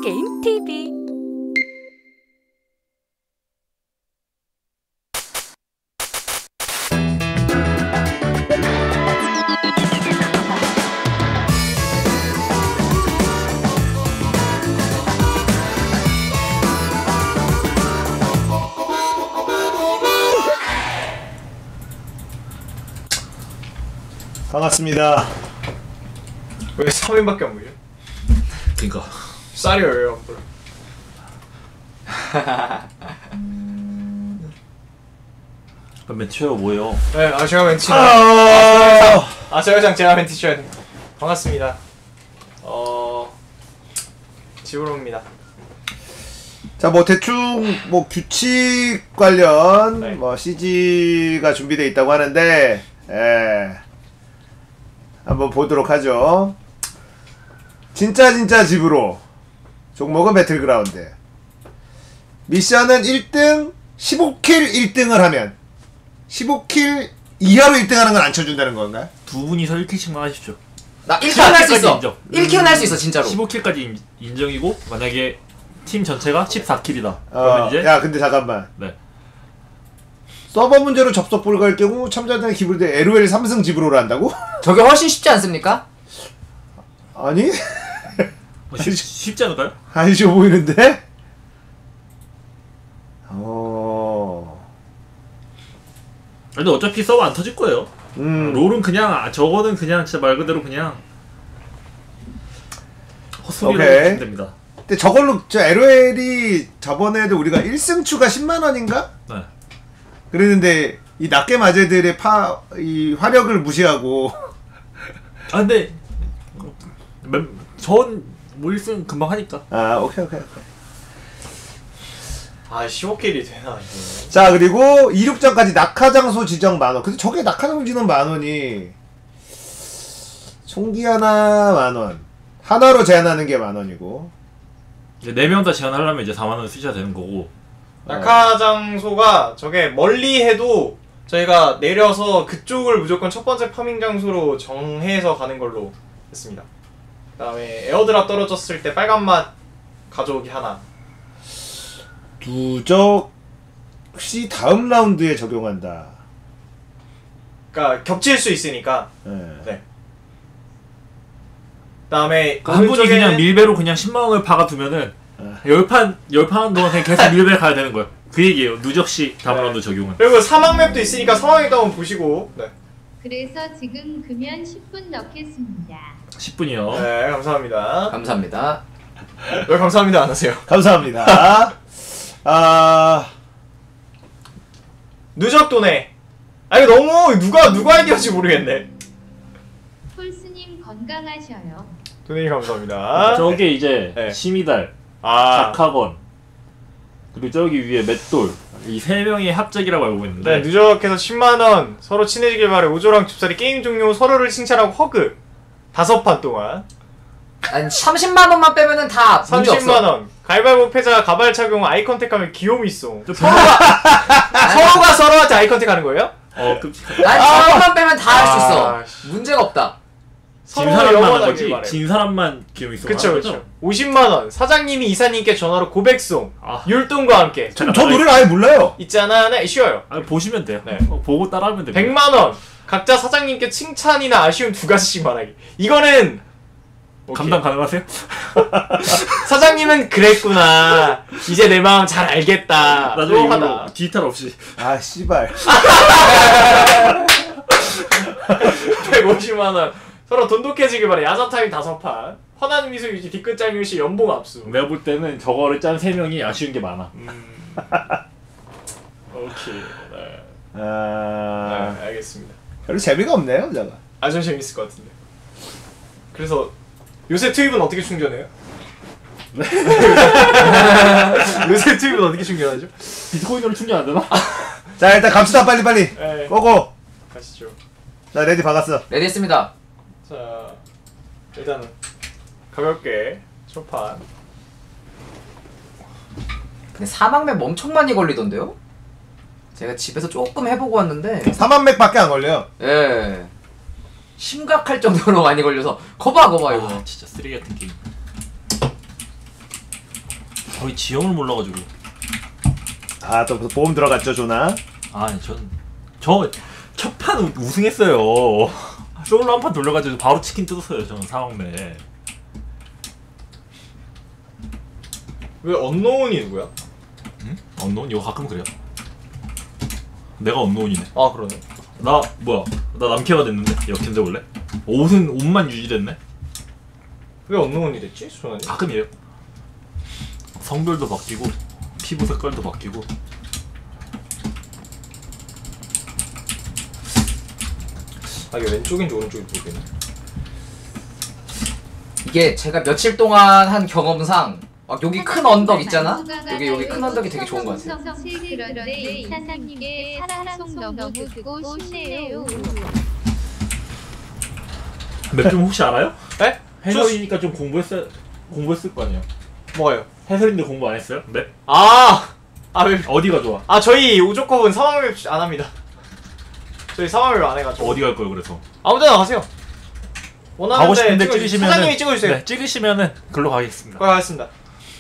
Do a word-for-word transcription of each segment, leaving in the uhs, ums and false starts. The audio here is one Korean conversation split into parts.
게임 티비. 반갑습니다. 왜 삼 인밖에 안 보이죠? 그니까 쌀이 왜요 안 보여? 그럼 멘트 쳐요 뭐예요? 네, 아 제가 멘트 아, 아 저회장 제가 멘트 쳐야 돼. 반갑습니다. 어... 집으로 옵니다. 자, 뭐 대충 뭐 규칙 관련 네. 뭐 씨지가 준비되어 있다고 하는데, 예, 한번 보도록 하죠. 진짜 진짜 집으로. 종목은 배틀그라운드. 미션은 일 등 십오 킬 일 등을 하면 십오 킬 이하로 일 등 하는 건 안 쳐준다는 건가요? 두 분이서 일 킬씩만 하십시오. 나 일 킬은 할 수 있어. 인정. 일 킬은 할 수 있어 진짜로. 십오 킬까지 인정이고 만약에 팀 전체가 십사 킬이다. 어, 그러면 이제 야 근데 잠깐만. 네. 서버 문제로 접속 불가할 경우 참가자는 기부를 엘오엘 삼승 집으로를 한다고? 저게 훨씬 쉽지 않습니까? 아니? 어, 쉽, 쉽지 않을까요? 안 쉬워 보이는데? 어... 근데 어차피 서버 안 터질 거예요. 음. 롤은 그냥 아, 저거는 그냥 진짜 말 그대로 그냥 헛소리라고 오케이. 보시면 됩니다. 근데 저걸로 저 엘오엘이 저번에도 우리가 일 승 추가 십만 원인가? 네. 그랬는데 이 낱개 마제들의 파 이 화력을 무시하고 아 근데 전뭐 일 승 금방 하니까. 아 오케이 오케이 오케이. 아 십오 킬이 되나 이거. 자 그리고 이륙전까지 낙하장소 지정 만원. 근데 저게 낙하장소 지정 만원이 총기 하나 만원 하나로 제한하는 게 만원이고 이제 네 명 다 제한하려면 이제 사만 원 쓰셔야 되는 거고. 낙하 장소가 저게 멀리 해도 저희가 내려서 그쪽을 무조건 첫 번째 파밍 장소로 정해서 가는 걸로 했습니다. 그 다음에 에어드랍 떨어졌을 때 빨간 맛 가져오기 하나. 누적 시 다음 라운드에 적용한다. 그러니까 겹칠 수 있으니까. 네. 네. 그 다음에 한 분이 그냥 밀배로 그냥 십만 원을 박아두면은 열판 열판 동안 그냥 계속 밀배 가야 되는 거예요. 그 얘기예요. 누적시 다음 네. 라운드 적용은. 그리고 사막 맵도 있으니까 사막에 한번 보시고. 네. 그래서 지금 금연 십 분 넣겠습니다. 십 분이요. 네, 감사합니다. 감사합니다. 왜 감사합니다 안 하세요? 감사합니다. 아 누적 도네. 아 이거 너무 누가 누가 아이디어인지 모르겠네. 폴스님 건강하셔요. 도네님 감사합니다. 저게 이제 네. 심이달, 아, 작학원, 그리고 저기 위에 맷돌 이 세 명의 합작이라고 알고 있는데. 네, 누적해서 십만 원 서로 친해지길 바래. 오조랑 집살이 게임 종료 서로를 칭찬하고 허그 다섯 판 동안 아니 삼십만 원만 빼면은 다 문제 없어. 삼십만 원 가위바위보 패자 가발 착용 아이 컨택하면 귀요미송. 저 서로가 서로가 서로한테 아이 컨택하는 거예요? 어, 그 아니 천 원만 빼면 다 할 수 아, 있어. 문제가 없다. 진 서로 사람만 한 영원하길 거지. 바래. 진 사람만 기억이 있어. 그쵸 그쵸. 오십만 원 사장님이 이사님께 전화로 고백송 아. 율동과 함께. 저, 저 노래를 아예 몰라요. 있잖아. 네, 쉬워요. 아 보시면 돼요. 네. 어, 보고 따라하면 됩니다. 백만 원 각자 사장님께 칭찬이나 아쉬움 두 가지씩 말하기. 이거는 오케이. 감당 가능하세요? 사장님은 그랬구나. 이제 내 마음 잘 알겠다. 나중에 이걸로 하다. 디지털 없이. 아 씨발. 백오십만 원 서로 돈독해지길 바래. 야자 타임 다섯 판. 환한 미소 유지 뒤끝 짤밀시 연봉 압수. 내가 볼 때는 저거를 짠 세 명이 아쉬운 게 많아. 음. 오케이. 네. 아 네, 알겠습니다. 별로 재미가 없네요, 저가. 아, 좀 재밌을 것 같은데. 그래서 요새 투입은 어떻게 충전해요? 요새 투입은 어떻게 충전하죠? 비트코인으로 충전 안 되나? 자 일단 갑시다 빨리 빨리. 네. 고고. 가시죠. 나 레디 박았어. 레디 했습니다. 자, 일단은 가볍게 초판. 근데 사막맵 엄청 많이 걸리던데요? 제가 집에서 조금 해보고 왔는데 사만 맥밖에 안 걸려요. 예 심각할 정도로 많이 걸려서 거봐 거봐 이거. 아 진짜 쓰레기 같은 게임. 저희 지형을 몰라가지고. 아, 또 보험 들어갔죠, 조나? 아니 전 저 첫 판 우승했어요. 솔로 한 판 돌려가지고 바로 치킨 뜯었어요. 저는 사막매. 왜 언노운이 누구야? 응? 언노운? 이거 가끔 그래요. 내가 언노운이네. 아 그러네. 나 뭐야? 나 남캐가 됐는데 역현재 원래 옷은 옷만 유지됐네. 왜 언노운이 됐지? 저는 가끔이에요. 성별도 바뀌고 피부 색깔도 바뀌고. 아 이게 왼쪽인지 오른쪽인지 모르겠네. 이게 제가 며칠 동안 한 경험상 막 여기 큰 언덕 있잖아? 여기 여기 큰 언덕이 되게 좋은 것 같아요. 그런데 이사장님께 사랑송 너무 듣고 싶네요. 맵 좀 혹시 알아요? 에? 해설이니까 좀 공부했을 공부했을 거 아니에요. 뭐가요? 해설인데 공부 안 했어요? 맵? 아! 아 왜? 어디가 좋아? 아 저희 우조컵은 사막맵 안 합니다. 저희 사막맵 안 해가지고. 어디 갈 거예요 그래서? 아무데나 가세요. 원하는데 가고 싶은데 찍어주세요. 찍으시면은 사장님이 찍어주세요. 네, 찍으시면은 글로 가겠습니다. 거기 가겠습니다.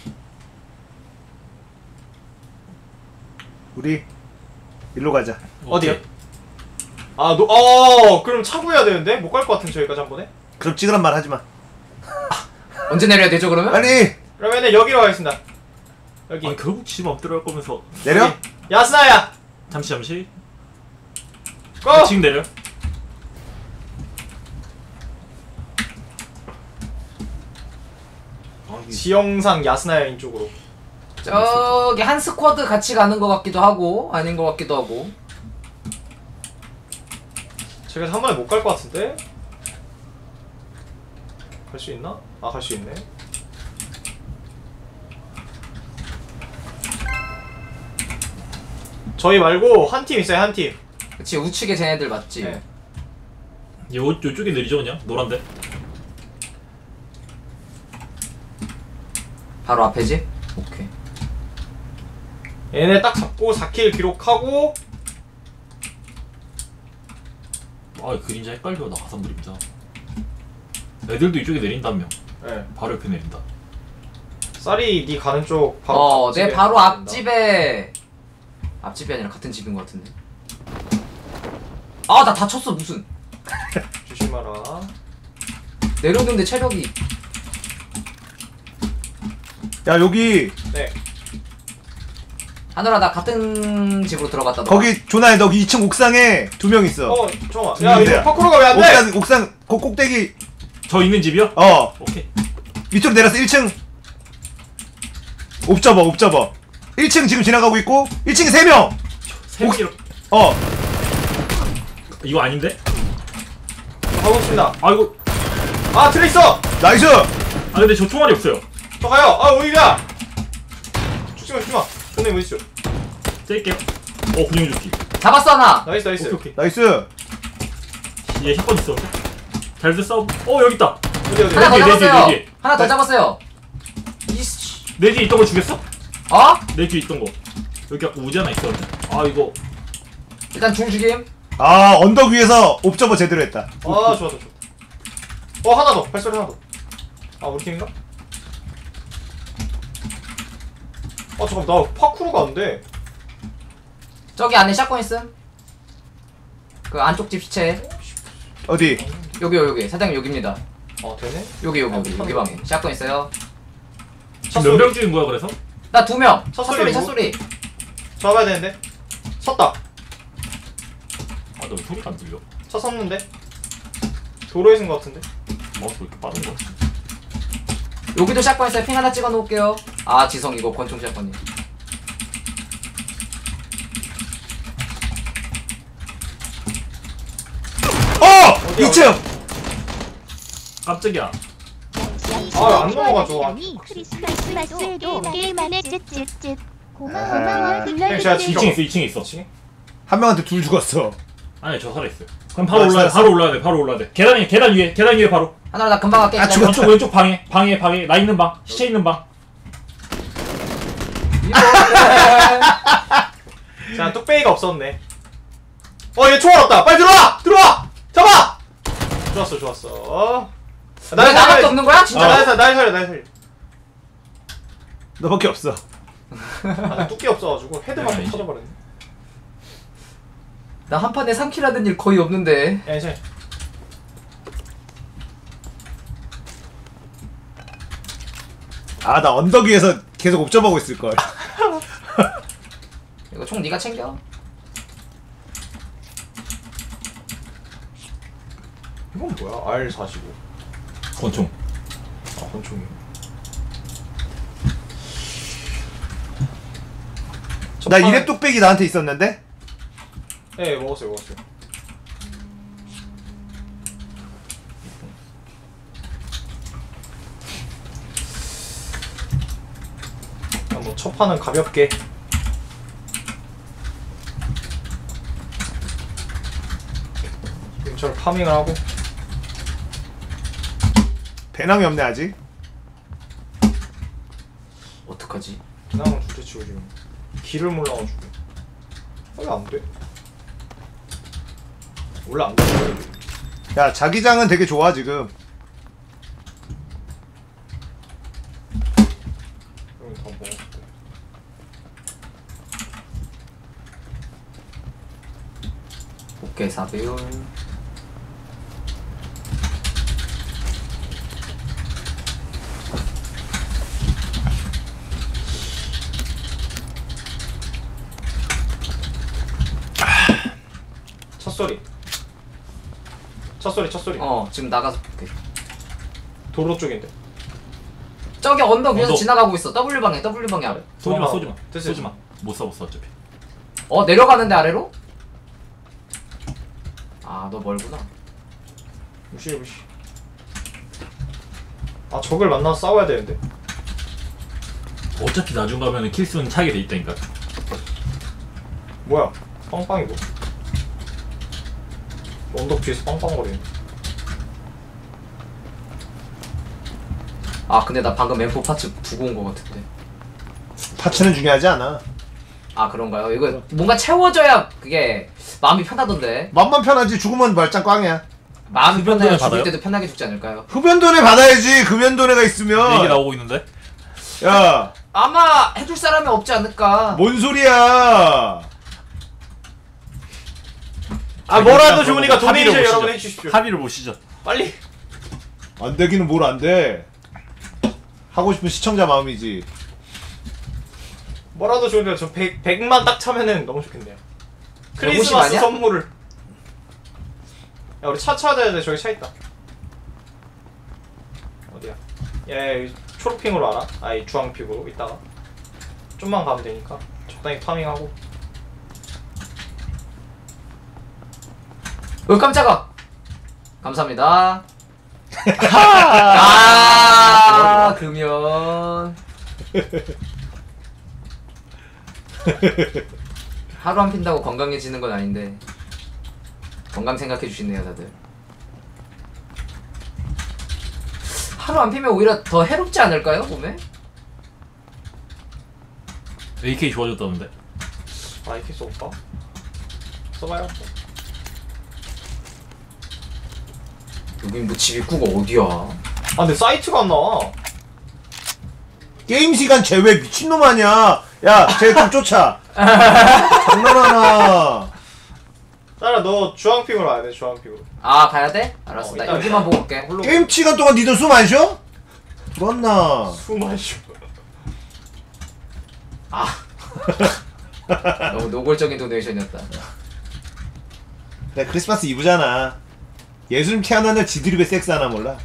우리 일로 가자. 어디요? 오케이. 아, 너, 어, 그럼 차 구해야 되는데? 못 갈 것 같은 저희까지 한 번에? 그럼 찍으란 말 하지 마. 언제 내려야 되죠 그러면? 아니, 그러면은 여기로 가겠습니다. 여기. 아 결국 지 맘대로 할 거면서. 내려? 여기. 야스나야! 잠시 잠시. 고! 지금 내려. 아, 이게 지영상 야스나야인 쪽으로. 저기 한 스쿼드 같이 가는 것 같기도 하고 아닌 것 같기도 하고. 제가 한 번에 못 갈 것 같은데? 갈 수 있나? 아, 갈 수 있네. 저희 말고 한 팀 있어요, 한 팀. 그치 우측에 쟤네들 맞지. 네. 요 요쪽에 내리죠 그냥 노란데. 바로 앞에지? 오케이. 얘네 딱 잡고 사 킬 기록하고 아 그림자 헷갈려. 나 가산 그림자. 애들도 이쪽에 내린다며. 네. 바로 옆에 내린다. 쌀이 니 가는 쪽 바로 어, 앞집에 내 바로 내린다. 앞집에 앞집이 아니라 같은 집인 것 같은데. 아, 나 다쳤어 무슨. 조심하라. 내려오는데 체력이. 야 여기 네. 하늘아 나 같은 집으로 들어갔다. 너가. 거기 조나야 너 이 층 옥상에 두 명 있어. 어, 잠깐만. 야, 있는데요. 이거 파쿠르가 왜 안 돼? 옥상 옥상 그 꼭대기. 저 있는 집이요? 어 오케이. 밑으로 내려서 일 층. 옵잡아 옵잡아. 일 층 지금 지나가고 있고 일 층에 세 명. 세기로. 어. 이거 아닌데? 가고 있습니다. 아 이거. 아, 트레이서! 나이스. 아 근데 저 총알이 없어요. 저 가요! 아, 어디가! 죽지마, 죽지마. 존나 멋있죠. 뗄게요. 어 군용 조끼. 잡았어 하나. 나이스, 나이스. 오케이 오케이. 나이스. 얘 힙건 있어. 잘들 싸우. 어 여기 있다. 어디, 어디? 하나 더 네 개, 네 개, 잡았어요. 네 개. 하나 더 네. 잡았어요. 이씨. 내 뒤에 있던 거 죽였어? 어? 내 뒤에 있던 거. 여기 아까 우지 하나 있었는데. 아 이거. 일단 중 죽임. 아 언덕 위에서 옵저버 제대로 했다. 아, 좋았다, 좋았다. 어, 하나 더. 발소리 하나 더. 아, 우리 팀인가? 아, 잠깐만. 나 파쿠르가 안 돼. 저기 안에 샷건 있음. 그 안쪽 집 시체. 어디? 여기요 여기. 사장님 여기입니다. 아, 되네? 여기 여기 아, 여기, 여기 못하네. 방에 샷건 있어요. 지금 몇 명 죽인 거야 그래서? 나 두 명. 차 차 소리 소리 차 누구? 소리. 잡아야 되는데. 섰다. 아너 소리가 안 들려. 차 섰는데. 도로에 쓴 것 같은데. 마우스 왜 이렇게 빠른 거야? 여기도 샷건 있어요. 핑 하나 찍어 놓을게요. 아 지성 이거 권총 샷건이. 어! 어디야, 이 층. 깜짝이야. 아, 안 넘어가죠. 아, 크리스마스에도 게임 안에 쯧쯧쯧 아, 고마워 그냥 제가 이 층에 있어. 이 층에 있어. 한 명한테 둘 죽었어. 아니 저 살아 있어요. 그럼 바로 아, 올라야 돼. 살았어? 바로 올라야 돼. 바로 올라야 돼. 계단 위에 계단 위에 계단 위에 바로. 하늘아 나 금방 갈게. 아, 기다려. 왼쪽 왼쪽 방에 방에 방에 나 있는 방 시체 있는 방. 자, 뚝배기가 없었네. 어, 얘 총알 없다. 빨리 들어와! 들어와! 잡아! 좋았어, 좋았어. 왜 나밖에 없는 거야? 진짜? 아, 날 살려, 날 살려, 날 살려. 너밖에 없어. 아니 뚜끼 없어가지고 헤드만 좀 네, 터져버렸네. 나 한 판에 삼 킬 하던 일 거의 없는데. 야 이제 아 나 언덕 위에서 계속 옵점하고 있을 걸. 이거 총 네가 챙겨. 이건 뭐야? 알 사십오. 권총. 아 권총이. 나 이랩 뚝배기 나한테 있었는데? 네 먹었어요 먹었어요. 아, 뭐 첫 판은 가볍게. 지금처럼 파밍을 하고. 배낭이 없네 아직. 어떡하지? 그냥은 둘째치고 지금 길을 몰라가지고. 원래 안 돼. 원래 안 돼. 야 자기장은 되게 좋아 지금. 여기 다 먹었을 때. 오케이 사배율. 첫 소리. 첫 소리 첫 소리. 어 지금 나가서 볼게. 도로 쪽인데. 저기 언덕 위에서 언덕. 지나가고 있어. W 방에 W 방에 아래. 쏘지마 어, 쏘지마 됐어요. 쏘지마. 못 쏴 못 쏴 어차피. 어 내려가는데 아래로? 아 너 멀구나. 무시해 무시. 아 적을 만나서 싸워야 되는데. 어차피 나중 가면은 킬수는 차게 돼 있다니까. 뭐야? 빵빵이고. 언덕 뒤에서 빵빵거리네. 아 근데 나 방금 엠포 파츠 두고 온 거 같은데. 파츠는 중요하지 않아. 아 그런가요? 이거 뭔가 채워져야 그게 마음이 편하던데. 맘만 편하지 죽으면 말짱 꽝이야. 마음이 흡연돈을 편해야 죽을 받아요? 때도 편하게 죽지 않을까요? 흡연돈에 받아야지. 금연돈에가 있으면. 얘기 나오고 있는데. 야, 아마 해줄 사람이 없지 않을까. 뭔 소리야? 아 뭐라도 일단 좋으니까 그럼 합의를 도네이션 보시죠. 여러분 해주십시오. 합의를 보시죠. 빨리. 안 되기는 뭘 안 돼. 하고 싶은 시청자 마음이지. 뭐라도 좋으니까 저 백, 백만 딱 차면은 너무 좋겠네요. 백오십 크리스마스 아니야? 선물을. 야 우리 차 찾아야 돼. 저기 차 있다. 어디야? 얘 초록핑으로 알아? 아이 주황핑으로 이따가 좀만 가면 되니까 적당히 파밍하고. 어 깜짝아. 감사합니다. 아 금연. 하루 안 핀다고 건강해지는 건 아닌데 건강 생각해 주시네요 다들. 하루 안 피면 오히려 더 해롭지 않을까요 몸에? 에이케이 좋아졌다는데. 아 이렇게 써볼까? 써봐요. 여긴 뭐 집 입구가 어디야? 아 근데 사이트가 안 나와. 게임 시간 제외 미친놈 아니야. 야, 쟤 좀 쫓아. 장난하나. 따라 너 주황핑으로 와야 돼. 주황핑으로. 아 가야 돼? 알았어. 어, 나 이따 여기만 보고 올게. 홀로 게임 시간 동안 니들 숨 안 쉬어? 그렇나. 숨 마셔. 너무 노골적인 도네이션이었다. 나 크리스마스 이브잖아. 예수님 태어난 날 지드립에 섹스하나 몰라.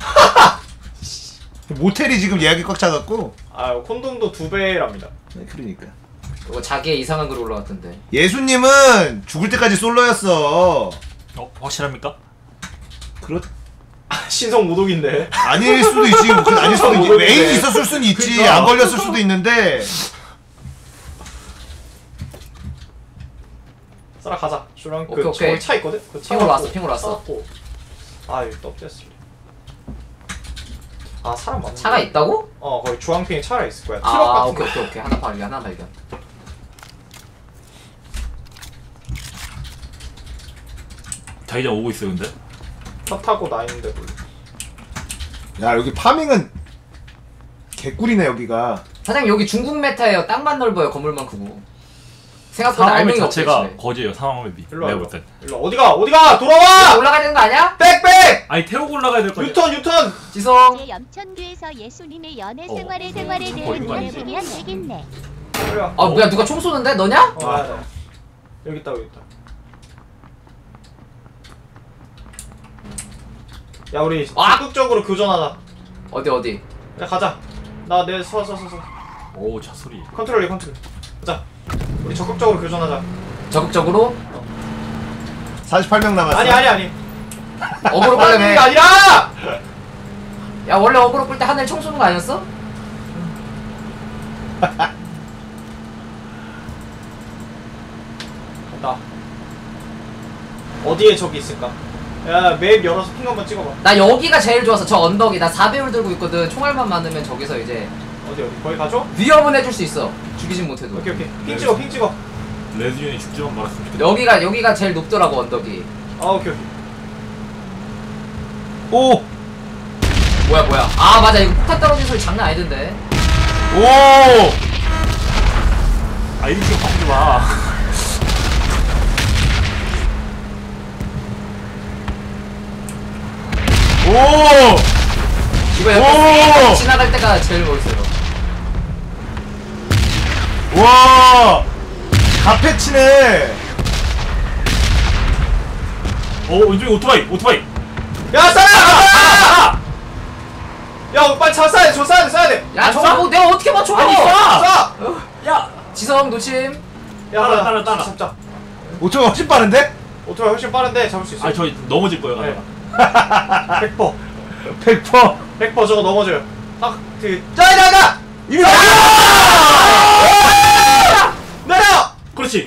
모텔이 지금 예약이 꽉 차갖고. 아 콘돔도 두 배랍니다. 네, 그러니까. 이거 자기의 이상한 글 올라왔던데. 예수님은 죽을 때까지 솔로였어. 어 확실합니까? 그렇 신성 모독인데. 아닐 수도 있지. 그 아닐 수도 있지. 모독인데. 메인이 있었을 수는 있지. 그러니까. 안 걸렸을 수도 있는데. 싸라 가자. 슈랑 오케이, 그 오케이. 저기 차 있거든. 그 차 핑으로 갖고 왔어, 핑으로 왔어. 싸갖고. 아 여기 떡됐어. 아 사람 많네. 차가 있다고? 어 거기 주황핑에 차가 있을 거야. 트럭 아 같은 오케이 거. 오케이 오케이 하나 발견 하나 발견. 자기장 오고 있어요 근데. 차 타고 나 있는데 몰래. 야, 여기 파밍은 개꿀이네 여기가. 사장님 여기 중국 메타예요. 땅만 넓어요. 건물만 크고. 생각보다 상황맵 알맹이 없어요. 자체가 집에. 거지예요. 상황맵이. 일로 와. 내가 일로 볼 땐. 일로 와. 어디가 어디가 돌아와. 올라가야 되는 거 아니야? 백백. 아니 태우고 올라가야 될 거야. 유턴 유턴. 지성. 제 염천교에서 예수님의 연애 어. 생활의 생활에 대해 거기 노래 맞지? 보면 되겠네. 그래. 아 뭐야 누가 총 쏘는데? 너냐? 어, 맞아. 여기 있다 여기 있다. 야 우리 아! 적극적으로 교전하자. 어디 어디? 야 가자. 나 내 서 서 서서 오, 차 소리. 컨트롤 컨트롤. 가자. 우리 적극적으로 교전하자. 적극적으로 사십팔 명 남았어. 아니 아니 아니. 어그로 아니 끌려면. 아니라. 야 원래 어그로 끌 때 하늘 총 쏘는 거 아니었어? 나 어디에 적이 있을까? 야 맵 열어서 핑 한번 찍어봐. 나 여기가 제일 좋았어. 저 언덕이 나 사 배율 들고 있거든. 총알만 많으면 저기서 이제 어디 어디 거기 가죠? 위협은 해줄 수 있어. 죽이진 못해도. 오케이 오케이 핑 찍어 핑 찍어. 레드윤이 죽지만 말았으면 좋겠다. 여기가 여기가 제일 높더라고 언덕이. 아 오케이 오케이. 오! 뭐야 뭐야. 아 맞아 이거 폭탄 떨어진 소리 장난 아니던데. 오! 아, 이렇게 바꾸지 마. 오! 이거 오! 옆에 지나갈 때가 제일 멋있어요. 와! 가패치네. 어, 왼쪽에 오토바이, 오토바이. 야 쏴라! 쏴라! 야 빨리 차 쏴야 돼. 저 쏴야 돼 쏴야 돼. 야 저거 뭐 내가 어떻게 맞춰? 아니, 쏴! 쏴! 야! 지성 놓침. 야 따라, 따라, 따라. 잡자. 오토가 훨씬 빠른데? 오토바이 훨씬 빠른데 잡을 수 있어. 아, 저 넘어질 거예요, 가다가. 네. 백 퍼. 백 퍼센트. 백 퍼 저거 넘어져요. 딱그 자, 자, 자! 이리 와! 내려! 그렇지.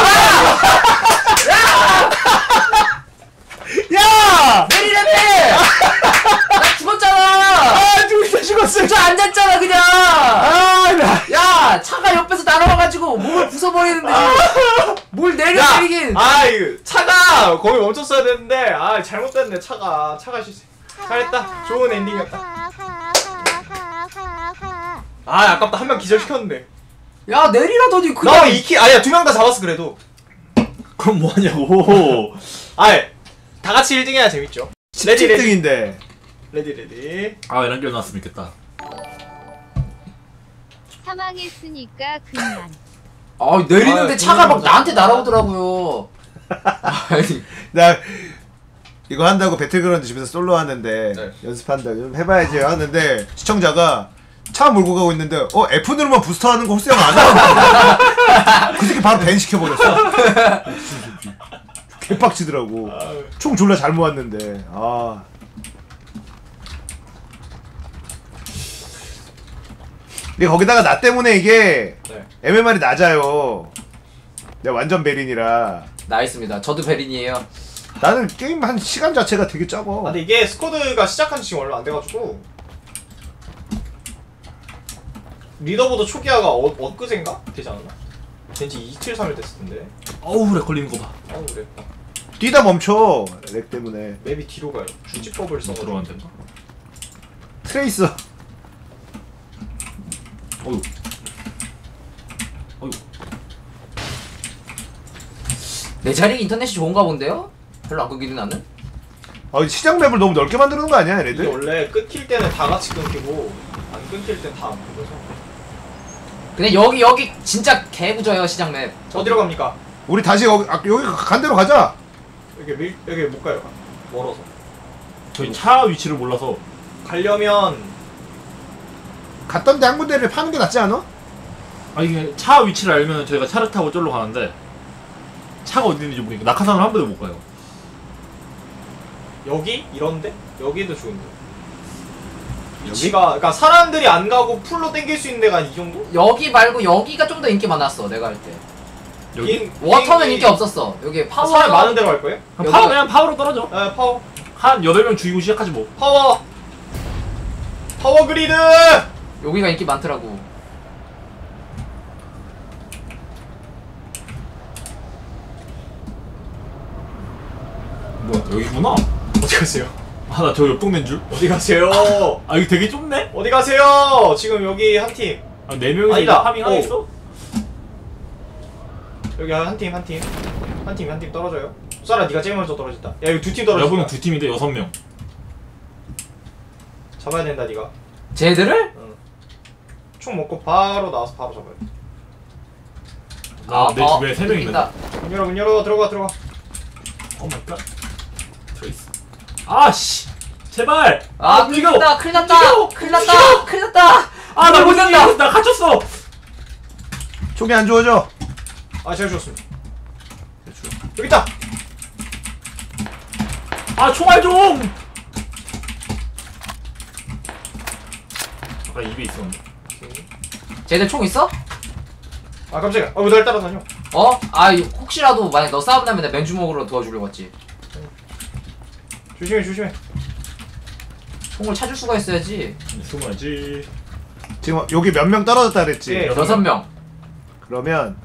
야! 내리라며! 나 죽었잖아. 아, 죽었어, 죽었어. 저 앉았잖아 그냥. 아, 나. 야 차가 옆에서 날아와가지고 몸을 부숴버리는데 뭘 내려 때리긴. 아 이거 차가 거기 멈췄어야 되는데 아 잘못됐네 차가 차가 실수. 잘했다. 좋은 엔딩이었다. 아 아깝다 한 명 기절시켰는데. 야 내리라더니 나 그냥. 이키 아니야 두 명 다 잡았어 그래도. 그럼 뭐 하냐고. 아이 다 같이 일 등 해야 재밌죠. 레디 레디 칠 등인데. 레디 레디. 아, 연결 나왔으면 좋겠다. 사망했으니까 그만. 아 내리는데 아, 차가 막 그냥 나한테 잡았다. 날아오더라고요. 아니 나 이거 한다고 배틀그라운드 집에서 솔로 하는데 네. 연습한다고 좀 해봐야지 하는데 시청자가 차 몰고 가고 있는데 어 F 누르면 부스터 하는 거 혹시 안 하는 그 새끼 바로 밴 시켜버렸어. 개빡치더라고. 총 졸라 잘 모았는데 아. 근데 거기다가 나 때문에 이게 네. 엠엠알이 낮아요. 내가 완전 베린이라. 나있습니다. 저도 베린이에요. 나는 게임 한 시간 자체가 되게 적어. 아 근데 이게 스쿼드가 시작한 지 지금 얼마 안 돼가지고 리더보드 초기화가 어, 엊그젠가? 되지 않았나? 된지 이틀 삼일 됐을 텐데. 어우, 렉 걸리는 거 봐. 아우 그랬다. 뛰다 멈춰. 렉 때문에. 맵이 뒤로 가요. 주지법을 써가지고. 들어간대. 트레이서. 어휴. 어휴. 내 자리 인터넷이 좋은가 본데요? 별로 안 끊기는 나는. 아, 시장 맵을 너무 넓게 만드는 거 아니야, 이게 얘네들? 원래 끊길 때는 다 같이 끊기고 안 끊길 땐 다 안 끊겨서. 근데 여기 여기 진짜 개구져요 시장 맵. 어디로 갑니까? 우리 다시 여기 아, 여기 간 대로 가자. 여기 밀 여기 못 가요. 멀어서. 저희 차 위치를 몰라서. 가려면 갔던 데 한 군데를 파는 게 낫지 않아? 아, 이게 차 위치를 알면 저희가 차를 타고 쫄러 가는데 차가 어디 있는지 모르니까 낙하산을 한 번도 못 가요. 여기 이런데 여기도 좋은데. 위치가 그러니까 사람들이 안 가고 풀로 땡길 수 있는 데가 이 정도? 여기 말고 여기가 좀 더 인기 많았어 내가 할 때. 여기 비행- 워터는 비행기- 인기 없었어. 여기 파워. 사람 많은 데로 갈 거예요? 그냥 파워, 그냥 파워로 떨어져. 에 파워 한 여덟 명 죽이고 시작하지 뭐. 파워 파워 그리드. 여기가 인기 많더라고. 뭐야, 여기구나. 어디 가세요? 아 나 저 옆 동네인 줄? 어디 가세요? 아 이거 되게 좁네? 어디 가세요? 지금 여기 한 팀. 아 네 명이서 아니다. 이거 파밍 하겠어? 여기 한 팀, 한 팀. 한 팀, 한 팀 떨어져요. 쏴라, 네가 제일 먼저 떨어졌다. 야, 이거 두 팀 떨어졌다. 여분은 두 팀인데 여섯 명. 잡아야 된다, 네가. 쟤들을? 응. 총 먹고 바로 나와서 바로 잡아야 돼. 나 내 주변에 세 명 있는데. 문 열어, 문 열어. 들어가, 들어가. 오 마이 갓. 트레이스. 아씨. 제발. 아, 큰일 났다, 큰일 났다, 큰일 났다, 큰일 났다. 아 나 못 못 된다. 된다. 나 갇혔어. 총이 안 주워져. 아, 잘 죽었습니다. 여기 있다! 아 총알 좀. 아까 입에 있었는데. 쟤들 총 있어? 아, 깜짝이야. 아, 왜 날 따라다녀? 어? 아 혹시라도 만약 너 싸움 나면 내 맨주먹으로 도와주려고 했지. 조심해, 조심해. 총을 찾을 수가 있어야지. 숨어야지. 지금 여기 몇 명 떨어졌다 그랬지? 예. 여섯 명. 그러면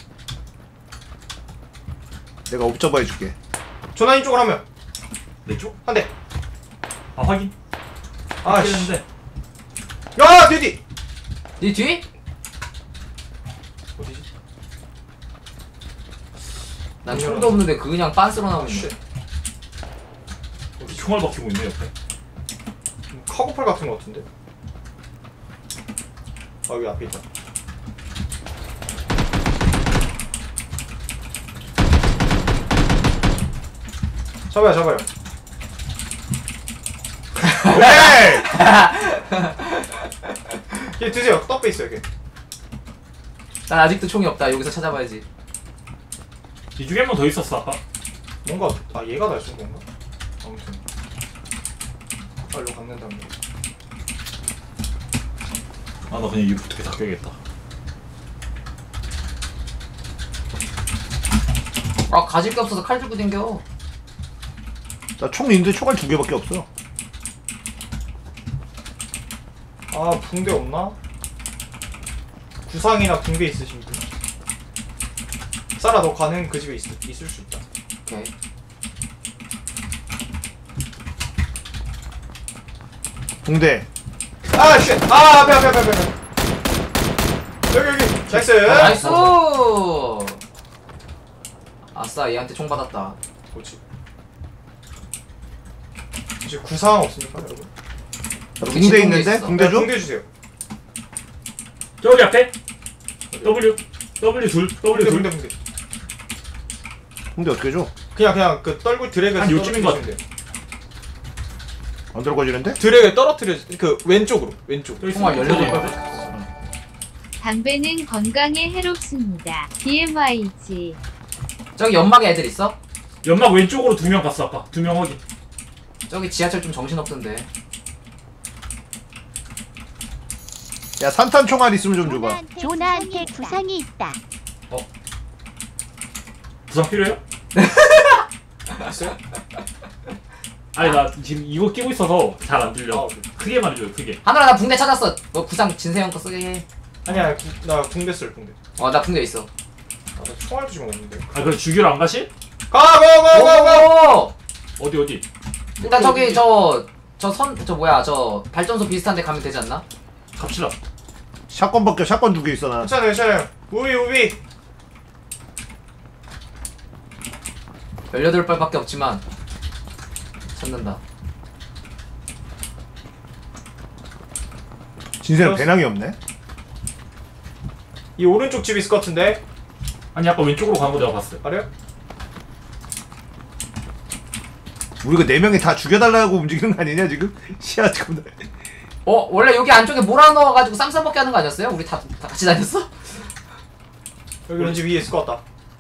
내가 옵저버 해줄게. 조나인 쪽으로 한 명. 내 쪽? 한 대. 아 확인. 아, 씨. 했는데. 야, 뒤, 뒤! 네 뒤? 어디지? 난 총도 없는데 그 그냥 빤스로 나오고 있네. 총알 박히고 있네 옆에. 카고팔 같은 거 같은데? 아, 여기 앞에 있다. 잡아요, 잡아요. 네! 얘 드세요. 떡배 있어요, 이게. 난 아직도 총이 없다. 여기서 찾아봐야지. 이 중에 한 명 더 있었어 아까. 뭔가, 아, 얘가 날 쏜 건가? 아무튼. 빨리 갖는다는 거. 아 나 그냥 이거 어떻게 다 껴야겠다. 아 가질 게 없어서 칼 들고 댕겨. 나 총 있는데 총알 두 개밖에 없어. 아, 붕대 없나? 구상이나 붕대 있으신 분? 쌀아, 너 가는 그 집에 있, 있을 수 있다. 오케이. 붕대. 아, 쉣! 아, 앞에, 앞에, 앞에, 앞에. 여기, 여기. 나이스! 나이스. 아싸 얘한테 총 받았다. 뭐지? 이제 구상 없습니까, 여러분? 나 여기 붕대 집 있는데? 있어. 붕대 네, 줘? 붕대 주세요. 저기 앞에. W. W 둘. W 붕대, 둘. 붕대, 붕대. 붕대 어떻게 줘? 그냥, 그냥 그 떨굴 드래그. 한 요쯤인 것 같아. 안 들어가지는데? 드래그 떨어뜨려, 그 왼쪽으로, 왼쪽. 여기 총알 있으면 열여덟 저기. 발. 담배는 건강에 해롭습니다. 디엠와이지. 저기 연막에 애들 있어? 연막 왼쪽으로 두 명 갔어 아까. 두 명 확인. 저기 지하철 좀 정신없던데. 야 산탄 총알 있으면 좀 줘봐. 조나한테 부상이 있다. 부상 필요해요? 있어요? 아니 나 지금 이거 끼고 있어서 잘 안 들려. 아, 오케이. 크게 말해줘요 크게. 하늘아 나 붕대 찾았어. 너 구상 진세형 거 쓰게 해. 아니야, 구, 나 붕대 쓸 붕대. 어 나 붕대 있어. 아, 나 총알도 지금 없는데. 아 그럼 주기로 안 가실? 가, 가, 가, 가, 가! 오! 어디 어디? 일단 저기 저 저 선 저 뭐야 저 발전소 비슷한 데 가면 되지 않나? 갑시다. 샷건밖에 샷건 두 개 있어 나. 괜찮아요, 괜찮아요. 우비, 우비. 열여덟 발밖에 없지만 찾는다. 진세는 배낭이 없네. 이 오른쪽 집 있을 것 같은데? 아니 아까 왼쪽으로 간 거 내가 봤어요. 아래요? 우리가 네 명이 다 죽여달라고 움직이는 거 아니냐 지금? 시야 지금. 어 원래 여기 안쪽에 몰아넣어가지고 쌈싸 먹게 하는 거 아니었어요? 우리 다, 다 같이 다녔어? 여기 왠지 위에 있을 것 같다.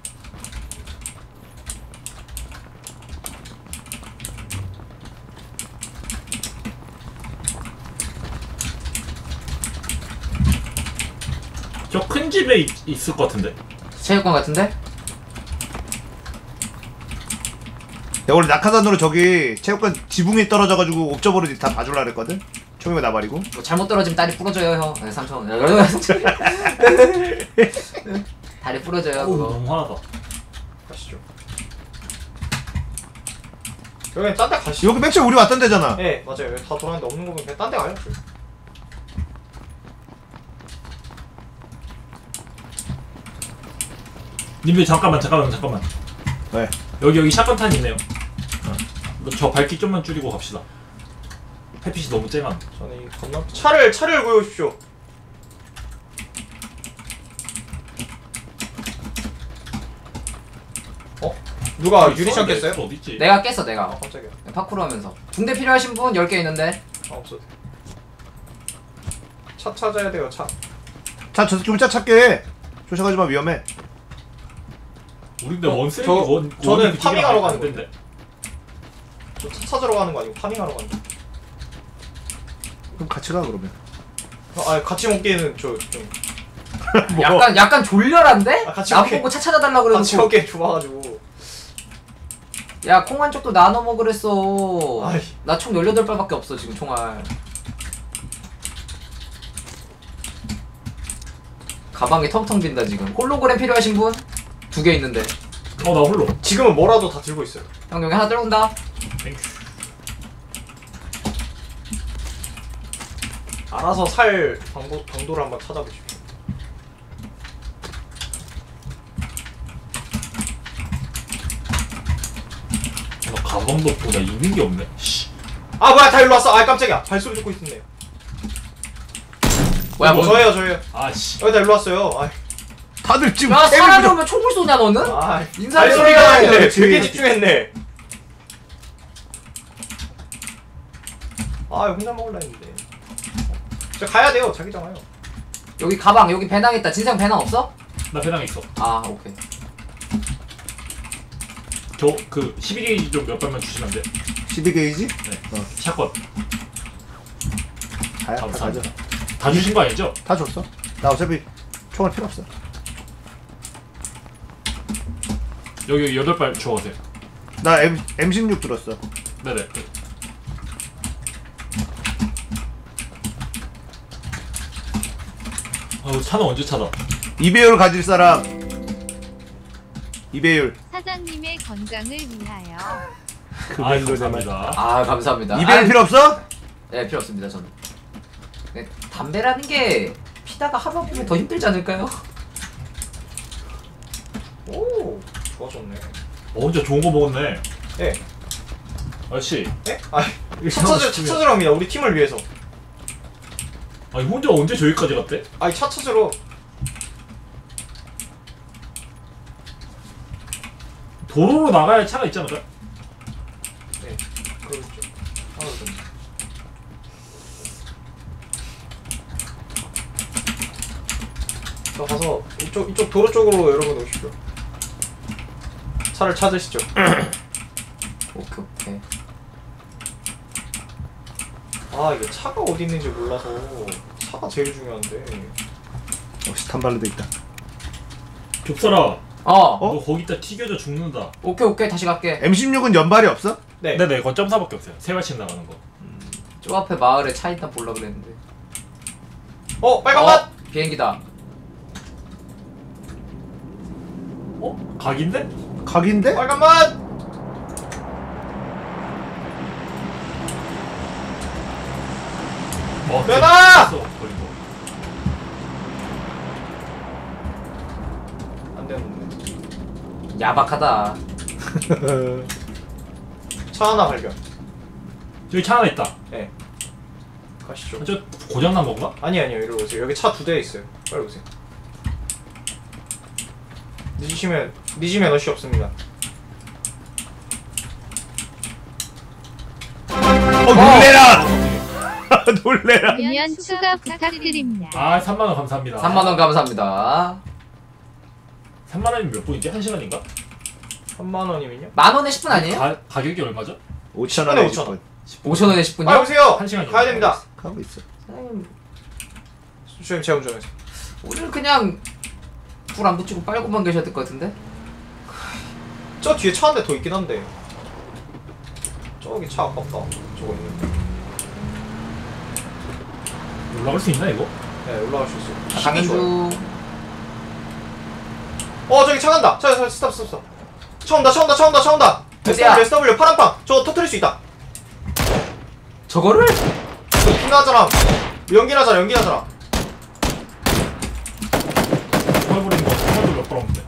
저 큰 집에 있, 있을 것 같은데. 체육관 같은데? 야 원래 낙하산으로 저기 체육관 지붕이 떨어져가지고 옵저버를 다 봐줄라 그랬거든. 총이면 나발이고. 뭐 잘못 떨어지면 다리 부러져요 형. 네, 삼촌. 다리 부러져요 어우 그거. 너무 화나다. 가시죠. 여기 딴 데 가시죠. 여기 맥주 우리 왔던 데잖아. 네 맞아요. 여기 다 돌았는데 없는 거 보면 그냥 딴 데 가요. 저희. 님들 잠깐만 잠깐만 잠깐만. 왜? 여기 여기 샷건탄 있네요. 어. 저 밝기 좀만 줄이고 갑시다. 햇빛이 너무 쨍한. 저는 이 건너 차를 차를 구해오십시오. 어? 누가 유리창 깼어요? 어디 있지? 내가 깼어 내가. 아 깜짝이야. 파쿠르 하면서. 붕대 필요하신 분 열 개 있는데. 아 없어도 돼. 차 찾아야 돼요. 차. 자, 저 좀 짜 찾게. 쫓아가지 마, 위험해. 우리 근데 어, 원세이 저- 원 저는 원이 파밍하러 가는 건데. 저 차 찾으러 가는 거 아니고 파밍하러 가는 거. 그럼 같이 가, 그러면. 아 같이 먹기에는 저 좀 뭐. 약간 약간 졸렬한데? 아, 같이 남 먹게. 보고 차 찾아달라 같이 그래놓고. 먹기에 좁아가지고. 야 콩 한 쪽도 나눠 먹으랬어. 아이. 나 총 열여덟 발밖에 없어 지금 총알. 가방이 텅텅 빈다 지금. 홀로그램 필요하신 분? 두 개 있는데. 어나 홀로. 지금은 뭐라도 다 들고 있어요. 형 여기 하나 들어온다. 땡큐. 알아서 살 방도 방도를 한번 찾아보십시오. 나 가방도 없고 나 있는 게 없네. 씨. 아 뭐야 다 일로 왔어. 아 깜짝이야. 발소리 듣고 있었네. 뭐야 뭐 뭐? 저예요 저예요. 아씨. 여기 다 일로 왔어요. 아, 다들 지금 야 게임을 사람이 그냥- 오면 총을 쏘냐 너는? 아 인사를 발소리가 해야 나는데 그렇지. 되게 집중했네. 아 혼자 먹을라 했는데. 저 가야 돼요. 자기장 와요. 여기 가방 여기 배낭 있다. 진상 배낭 없어? 나 배낭 있어. 아 오케이. 저 그 십일 게이지 좀 몇 발만 주시면 안 돼? 십이 게이지? 네. 어. 샷건. 다야, 다 가져. 감사합니다. 다 주신 거 아니죠? 다 줬어. 나 어차피 총알 필요 없어. 여기 여기 여덟 발 주워가세요. 나 M, 엠 십육 들었어. 네네. 어 차는 언제 찾아? 이배율 가질 사람. 이배율. 사장님의 건강을 위하여. 아 감사합니다. 아 감사합니다. 이배율 아, 필요 없어? 네 필요 없습니다 저는. 네, 담배라는 게 피다가 하루 아프면 더 힘들지 않을까요? 오 좋아졌네. 어 혼자 좋은 거 먹었네. 예. 아씨. 예? 아 차 찾으러 차 찾으러 갑니다. 우리 팀을 위해서. 아니 혼자 언제 저기까지 갔대? 아니 차 찾으러. 도로로 나가야 차가 있지 않을까? 네. 그렇죠. 하나 좀. 저 가서 이쪽 이쪽 도로 쪽으로 여러분 오십시오. 차를 찾으시죠. 오케이 오케이. 아 이게 차가 어디 있는지 몰라서 차가 제일 중요한데. 역시 탄발로도 있다. 좁사라. 어. 너 거기다 튀겨져 죽는다. 오케이 오케이 다시 갈게. 엠 십육은 연발이 없어? 네. 네네 그건 점사밖에 없어요. 세 발씩 나가는 거. 저 앞에 마을에 차 있다 볼라 그랬는데. 어 빨간맛. 어, 비행기다. 어? 각인데? 각인데? 빨간맛. 어, 면허! 됐어, 버리고. 안 되는데. 야박하다. 차 하나 발견. 저기 차 하나 있다. 네. 가시죠. 저 고장난 건가? 아니 아니요 이리 오세요. 여기 차 두 대 있어요. 빨리 오세요. 늦으시면 늦으면 어시 없습니다. 어, 놀래라! 놀래라! 금연 추가 부탁드립니다. 아 삼만 원 감사합니다. 삼만 원 감사합니다. 삼만 원이면 몇 분이지? 한 시간인가? 삼만 원이면요? 만 원에 십 분 아니에요? 가, 가격이 얼마죠? 오천 원에 오천 원. 오천 오천 원에 십 분이요? 빨리 오세요. 한 시간이요. 가야 됩니다. 가고 있어. 사장님, 주임 제가 운전해서. 오늘 그냥 불 안 붙이고 빨고만 계셔야 될 것 같은데? 저 뒤에 차 한 대 더 있긴 한데. 저기 차 아깝다. 저거 있는데. 올라갈 수 있나 이거? 네 올라갈 수 있어요. 아, 가는 중. 어 저기 차 간다. 자, 자 스탑 스탑 스탑. 차 온다 차 온다 차 온다 차 온다. 어디야? 에스 더블유 파란빵 저거 터뜨릴 수 있다. 저거를? 저 핑나잖아. 연기나잖아 연기나잖아. 정말 부리는 거 정말도 몇 번 없는데.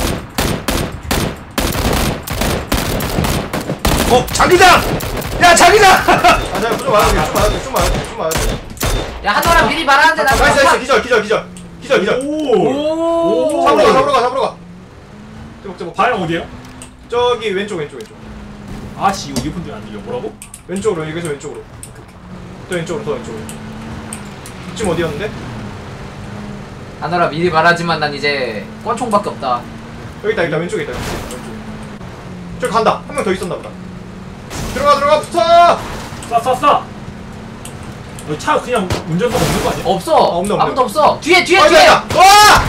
어 자기장! 야 자기장! 아 자, 좀 맞아야 돼. 좀 맞아야 돼. 좀 맞아야 돼. 좀 맞아야 돼. 야 한나라 미리 말하는데 나 나이스 나이스 기절 기절 기절 기절 기절. 오. 오. 잡으러 가 잡으러 가 잡으러 가. 제목 제목. 방향 어디에요? 저기 왼쪽 왼쪽 왼쪽. 아씨 이거 이분들 안 들려. 뭐라고? 왼쪽으로 여기서 왼쪽으로. 더 왼쪽으로 더 왼쪽으로. 지금 어디였는데? 한나라 미리 말하지만 난 이제 권총밖에 없다. 여기 있다 여기 있다 왼쪽에 있다 왼쪽. 저기 간다. 한 명 더 있었나 보다. 들어가 들어가 붙어. 쏴 쏴 쏴. 여기 차 그냥 운전석 없는 거 아니야? 없어. 아, 없네, 없네. 아무도 없어. 뒤에 뒤에 아, 뒤에. 있다, 있다. 와!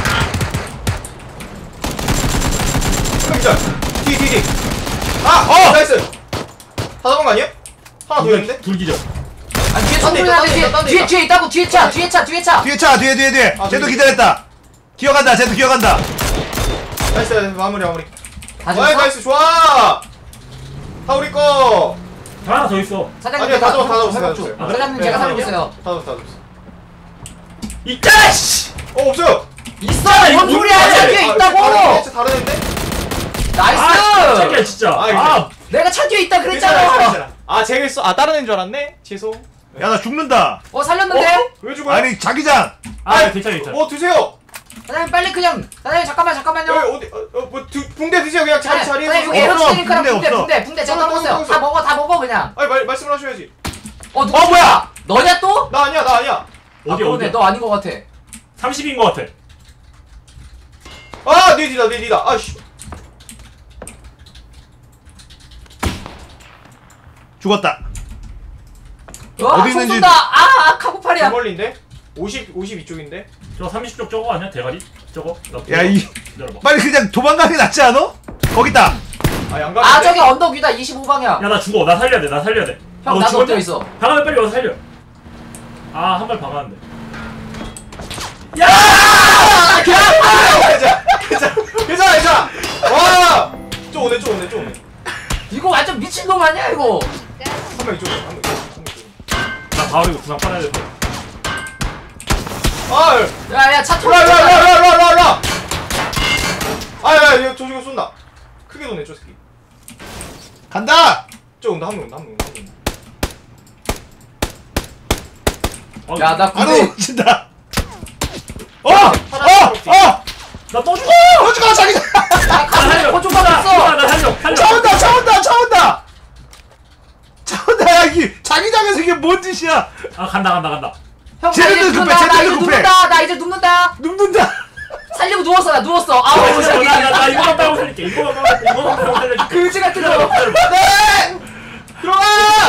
기절. 뒤 뒤 뒤. 아! 어! 나이스. 다 잡은 거 아니야? 하나 더 있는데? 둘 기절. 아니 뒤에 딴데 총소리 있다, 나는데 딴데 뒤에 있다, 딴데 뒤에 있다. 뒤에 있다고 뒤에 차 뒤에 차 뒤에 차. 뒤에 차 뒤에 뒤에 뒤에 아, 쟤도 저기. 기다렸다. 기어간다 쟤도 기어간다. 나이스 마무리 마무리. 다 와 죽었어? 나이스 좋아. 다 우리 거. 하나 더 있어. 사장님 아니야, 다 잡았어, 다 잡았어, 다 살려줘. 잡았어요. 사장님 네, 제가 다 살고 잡았어요. 있어요. 다 잡았어 다 잡았어. 있다 씨. 어 없어요. 있어. 이거 뭔 소리야? 차 뒤에 아, 있다고. 다른 애, 다른 애인데? 나이스. 아 자기야 진짜. 아, 아 내가 차 뒤에 있다 괜찮아, 그랬잖아. 괜찮아. 아 제가 있어. 아 다른 애인 줄 알았네. 죄송. 야 나 죽는다. 어 살렸는데? 왜 죽어요? 아니 자기장. 아 괜찮아 괜찮아. 어 드세요. 사장님 빨리 그냥 사장님 잠깐만 잠깐만요. 여기 어디 어뭐 붕대 드세요 그냥 자리 자리에. 사장님 여기 없어, 에너지드링크랑 붕대 붕대 없어. 붕대 붕대 제가 없어, 먹었어요. 없어, 다 없어. 먹어 다 먹어 그냥. 아니 말 말씀을 하셔야지. 어 누구 어, 뭐야? 너냐 또? 나 아니야 나 아니야. 아 어디 그러네 어디? 너 아닌 것 같아. 삼십인 거 같아. 아 네 뒤다 네 뒤다. 아씨. 죽었다. 와, 어디 총 있는지- 쏜다. 아, 아 카고팔이야. 멀리인데? 오십 오십이 쪽인데? 저 삼십 쪽 저거 아니야 대가리? 저거? 나 야 이 기다려봐. 빨리 그냥 도망가는 게 낫지 않아? 거기 있다. 아 양가. 아 저기 언덕 위다 이십오 방향. 야 나 죽어. 나 살려야 돼. 나 살려야 돼. 아, 형 너 나도 죽었냐? 엎드려 있어. 방아면 빨리 와서 살려. 아 한 발 박았는데. 아, 괜찮아 괜찮아 괜찮아 괜찮아. 와. 저 오네 저 오네 저 오네. 이거 완전 미친 놈 아니야 이거? 한 명 이쪽에 한 명. 이쪽에. 나 바로 이거 부상 빨아야 돼. 아. 야야 차 일로 와 일로 와 털어. 일로 와 일로 와 일로 와 일로 와. 아야 이거 저 지금 쏜다. 크게 도네 저 새끼. 간다. 저 온다 한 명 온다 한 명 온다 한 명. 어, 야나 바로 근데 친다. 어! 어! 어! 나또 죽어. 어 죽어 자기장. 나 나 가슴에 살려. 권총 나, 받았어. 나 살려. 살려. 차 온다 차 온다 차 온다. 차 온다 야 이게 자기장에서 이게 뭔 짓이야? 아 간다 간다 간다. 형 나 쟤네들 이제 급해, 눕는다. 나 쟤네들 이제 급해. 눕는다. 나 이제 눕는다. 눕는다. 살리고 누웠어 나 누웠어. 아우 나, 저기 나, 나 이거만 빼고 살릴게. 이거만 빼고 이거만 빼고 살려줄게. 그지 같은 거. 네. 들어가.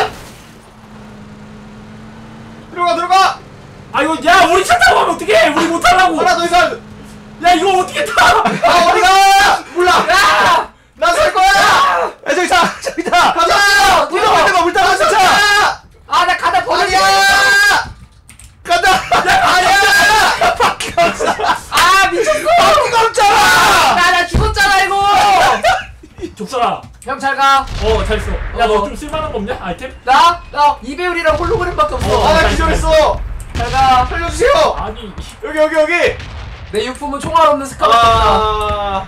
들어가 들어가. 아 이거 야 우리 차 타고 가면 어떡해? 우리 못 타라고. 하나 더 있어. 야 이거 어떻게 타? 아 어디가? 몰라. 야! 나살 거야. 야 저기 있다 저기 있다. 가자. 물 따라 물 따라 차. 아 나 가다 버렸어. 아니야. 간다. 아니야. 바퀴 없어. 아 미쳤어. 바퀴가 없잖아. 나 나 죽었잖아 이거. 족사라. 형 잘 가. 어 잘 있어. 야 너 어. 좀 쓸만한 거 없냐? 아이템? 나? 나 이배율이랑 홀로그램밖에 없어. 아 나 기절했어. 잘 가. 살려주세요. 아니 여기 여기 여기. 내 유품은 총알 없는 스카밖에 없다. 아.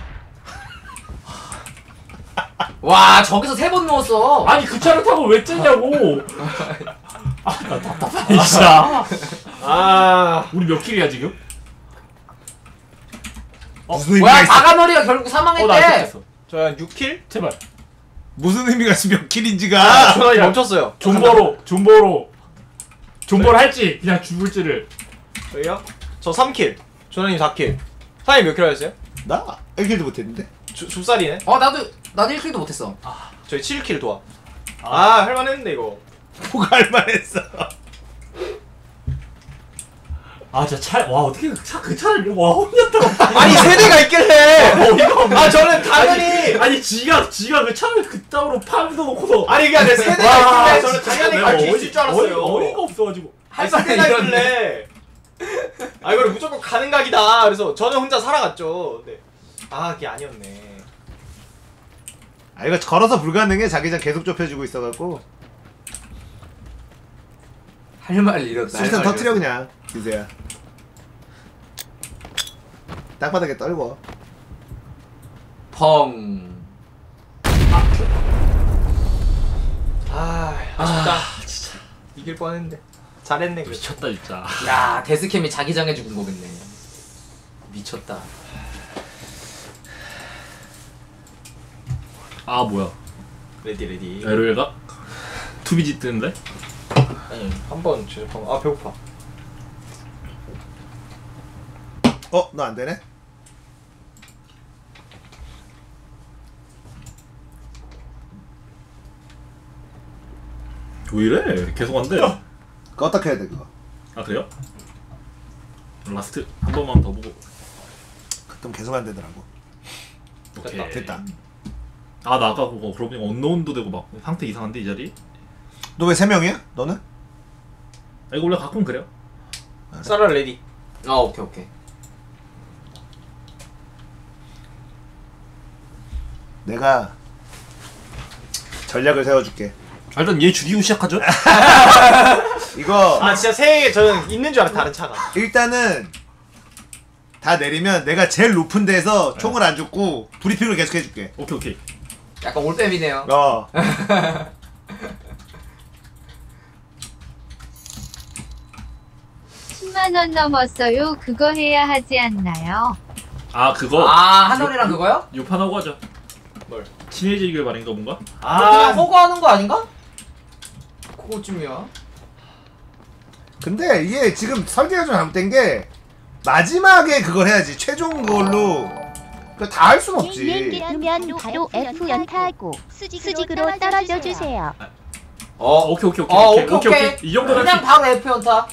와 저기서 세 번 누웠어. 아니 그 차를 타고 왜 째냐고. 아나 답답하네 진짜. 아. 우리 몇 킬이야 지금? 무슨 의미가 뭐야 있어? 바가머리가 결국 어나 사망했대. 됐어. 저한 육 킬? 제발. 무슨 의미가 있어 몇 킬인지가. 아, 전화기 멈췄어요. 존버로 존버로 존버를 할지 그냥 죽을지를. 저희요? 저 삼 킬. 조나님 사 킬. 사장님 몇 킬 하셨어요? 나 일 킬도 못했는데. 주, 좁쌀이네. 어 나도 나도 일 킬도 못했어. 저희 칠 킬 도와. 아, 할만했는데 이거. 뭐가 할만했어. 아 진짜 차 와 어떻게 차 그 차를 와 혼자 타고. 아니 세대가 있길래. 어이가 없네. 아 저는 당연히. 아니, 아니 지가 지가 그 차를 그따구로 파묻어 놓고서. 아니 그게 아니라 세대가 와, 있길래 저는 당연히 내가 갈 수 어이- 있을 줄 알았어요. 어이, 어이가 없어가지고. 아니 세대가 있길래. 아 이거를 무조건 가는 각이다. 그래서 저는 혼자 살아갔죠. 네. 아 그게 아니었네. 아 이거 걸어서 불가능해. 자기장 계속 좁혀지고 있어갖고. 할 말 잃었다. 수리탄 터트려 그냥 기세야. 땅바닥에 떨고. 펑. 아 아쉽다. 진짜 이길 뻔했는데 잘했네. 그래도. 미쳤다 진짜. 야 데스캠이 자기장에 죽은 거겠네. 미쳤다. 아 뭐야? 레디 레디. 에로엘가? 투비지 뜨는데? 아니 한번 제작하면 아 배고파. 어? 너 안되네? 왜 이래? 계속 안 돼. 그거 어떻게 해야 돼 그거? 아 그래요? 라스트 한 번만 더 보고. 그럼 계속 안 되더라고. 오케이. 됐다. 아 나 아까 그거 그러고 보니까 언노운도 되고 막 상태 이상한데 이 자리? 너 왜 세 명이야? 너는? 아 이거 원래 가끔 그래요? 사라 레디. 아 오케이 오케이. 내가 전략을 세워줄게. 아, 일단 얘 죽이고 시작하죠? 이거 아 진짜 새 저는 있는 줄 알아 다른 차가. 일단은 다 내리면 내가 제일 높은 데서 총을 안 죽고 브리핑을 계속 해줄게. 오케이 오케이. 약간 올빼미네요. 어. 십만 원 넘었어요. 그거 해야 하지 않나요? 아 그거? 아 하늘이랑 그거요? 요판하고 하죠. 뭘? 친해지길 바란가 뭔가? 아 그냥 허구하는 거 아닌가? 그거쯤이야. 근데 이게 지금 설계가 좀 잘못된 게 마지막에 그걸 해야지. 최종 걸로 다 할 순 없지. 비행기 뜨면 바로 F 연타하고 수직으로 떨어져 주세요. 어 오케이 오케이 오케이 어 오케이 오케이 오케이 오케이. 오케이 이 정도는 그냥 바로 F 연타.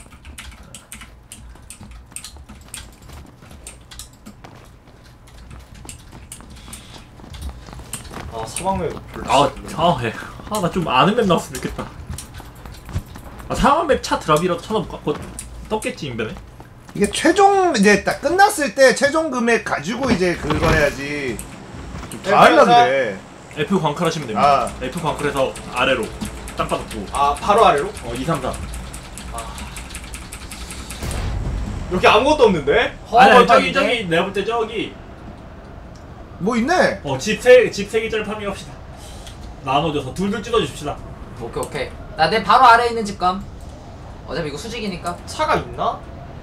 아 사방에 별로. 아아나 좀 아는 맵 나왔으면 좋겠다. 아 상한 맵 차 드랍이라도 찾아볼까? 그거 떴겠지 인벤에. 이게 최종 이제 딱 끝났을 때 최종 금액 가지고 이제 그거 해야지. 다 하려 그래. F 광클 하시면 됩니다. 아. F 광클에서 아래로 땅 빠졌고 아 바로 아래로? 어 이, 삼, 사. 여기 아무것도 없는데? 아니 아니 허벌판인데? 저기 저기 내가 볼 때 저기 뭐 있네. 어집세집 세 개짜리 파밍합시다. 나눠줘서 둘둘 찍어주십시다. 오케이 오케이. 나 내 바로 아래에 있는 집감. 어차피 이거 수직이니까. 차가 있나?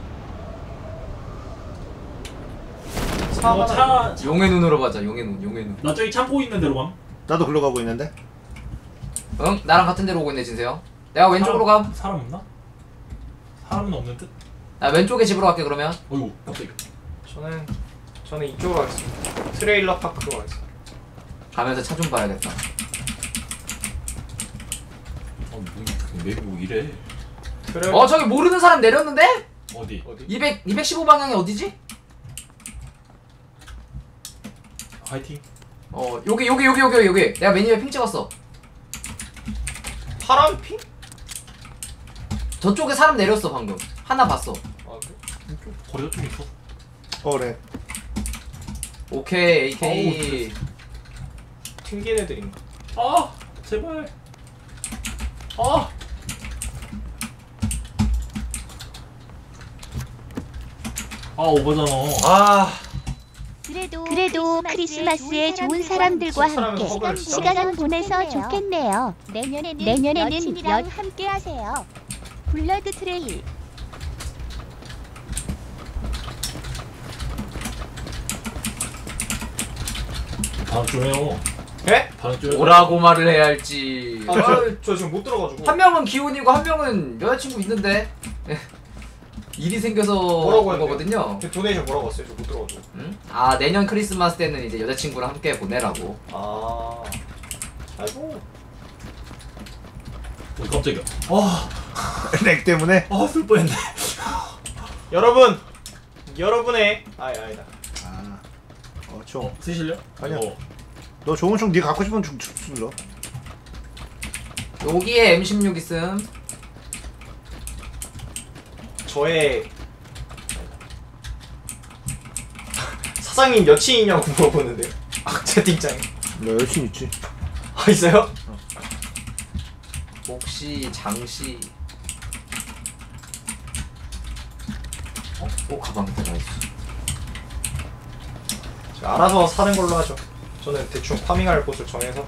어, 차, 용의 눈으로 가자. 용의 눈. 용의 눈. 나 저기 창고 있는 데로 감. 나도 글로 가고 있는데. 응? 나랑 같은 데로 오고 있네 진세요. 내가 왼쪽으로 사람, 감. 사람 없나? 사람은 없는 듯? 나 왼쪽에 집으로 갈게 그러면. 어이구 깜짝이야. 저는 저는 이쪽으로 가겠습니다. 트레일러 파크로 가겠습니다. 가면서 차 좀 봐야겠다. 어 뭐, 맵이 뭐 이래. 트레... 어 저기 모르는 사람 내렸는데? 어디? 어디? 이백, 이백십오 방향이 어디지? 화이팅. 어 여기 여기 여기 여기 여기. 내가 매니저에 핑 찍었어. 파란 핑? 저쪽에 사람 내렸어 방금. 하나 봤어. 아 그래? 거리가 좀 있어. 어 그래. 오케이 에이케이. 튕긴 애들인가? 아 제발. 아. 아 오버잖아. 아 그래도, 그래도 크리스마스에 좋은 사람들과 함께 시간, 시간을 보내서 좋겠네요. 내년에는, 내년에는 연 함께 하세요. 블러드 트레일. 반응 좀 해요. 예? 반응 좀 해요. 뭐라고 말을 해야 할지. 아, 아, 저 지금 못 들어가지고. 한 명은 기훈이고 한 명은 여자친구 있는데 일이 생겨서 뭐라고 온 했는데요? 거거든요. 그 도네이션 뭐라고 했어요? 저 못 들어가지고. 응? 아 내년 크리스마스 때는 이제 여자친구랑 함께 보내라고. 아 아이고. 어, 깜짝이야. 아, 렉 때문에. 아, 쓸 뻔했네. 여러분 여러분의 아 아니다. 아. 어 총. 어, 쓰실려? 아니야. 어. 너 좋은 총 네가 갖고 싶은 총 줄러. 여기에 엠 십육 있음. 저의 사장님 여친이냐고 물어보는데요. 아 채팅창에. 너 여친 있지. 아 있어요? 혹시 장씨 어? 오 가방이다 나이스. 제가 알아서 사는 걸로 하죠. 저는 대충 파밍할 곳을 정해서.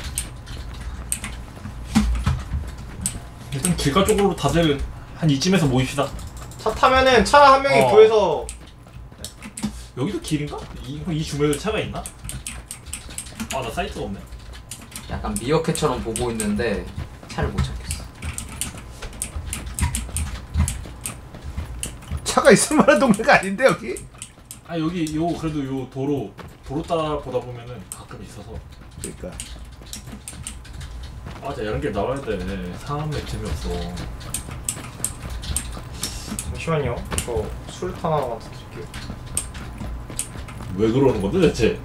일단 길가 쪽으로 다들 한 이쯤에서 모입시다. 차 타면은 차 한 명이 어. 구해서. 여기도 길인가? 이, 이 주변에 차가 있나? 아 나 사이트가 없네. 약간 미어캣처럼 보고 있는데 차를 못 찾겠어. 차가 있을 만한 동네가 아닌데 여기? 아 여기 요 그래도 요 도로 도로 따라 보다 보면은 가끔 있어서. 그러니까 아 진짜 이런 게 나와야 돼. 사람의 재미없어. 잠시만요. 저 술탄 하나만 더 드릴게요. 왜 그러는 건데 대체?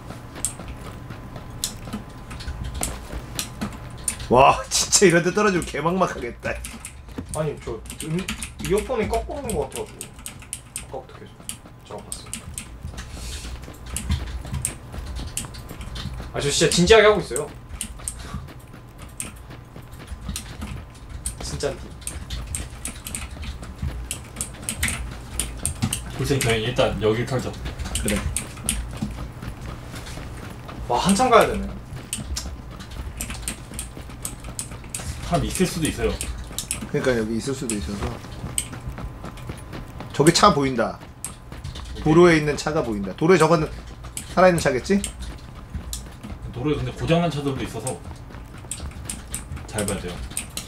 와 진짜 이런 데 떨어지면 개막막하겠다. 아니 저 음, 이어폰이 거꾸로 오는 것 같아가지고. 아까부터 계속 제가 봤어요. 아 저 진짜 진지하게 하고 있어요. 진짠디. 글쎄 그냥 일단 여길 털자. 그래. 와 한참 가야 되네. 사람 있을 수도 있어요. 그러니까 여기 있을 수도 있어서. 저기 차 보인다. 도로에 있는 차가 보인다. 도로에 저거는 살아있는 차겠지? 도로에 근데 고장난 차들도 있어서 잘 봐야 돼요.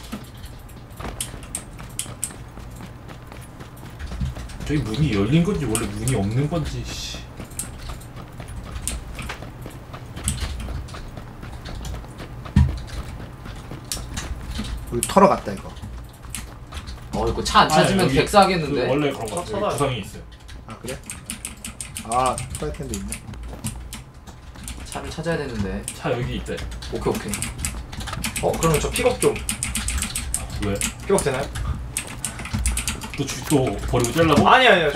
저기 문이 열린 건지 원래 문이 없는 건지. 씨. 우리 털어갔다 이거. 어 이거 차 안 찾으면 아니, 여기 객사하겠는데. 그 원래 그런 거 차 같아요. 찾아요. 구상이 있어요. 아 그래? 아 프라이팬도 있네. 차를 찾아야 되는데. 차 여기 있대. 오케이 오케이. 어 그러면 저 픽업 좀. 왜? 픽업 되나요? 또 주, 또 버리고 째려고? 아니 아니요. 저,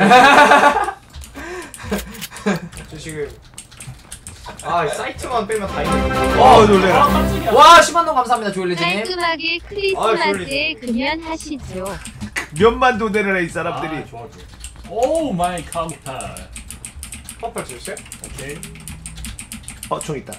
저 지금 아 사이트만 빼면 다 있는데. 어 놀래라. 와 십만 원 감사합니다 조엘리즈님. 깔끔하게 아, 크리스마스에 금연하시죠. 몇만 도대를 해 이 사람들이. 아, 좋아 좋아. 오 마이 컴퓨터. 퍼플 주세요. 오케이. 어 총 있다.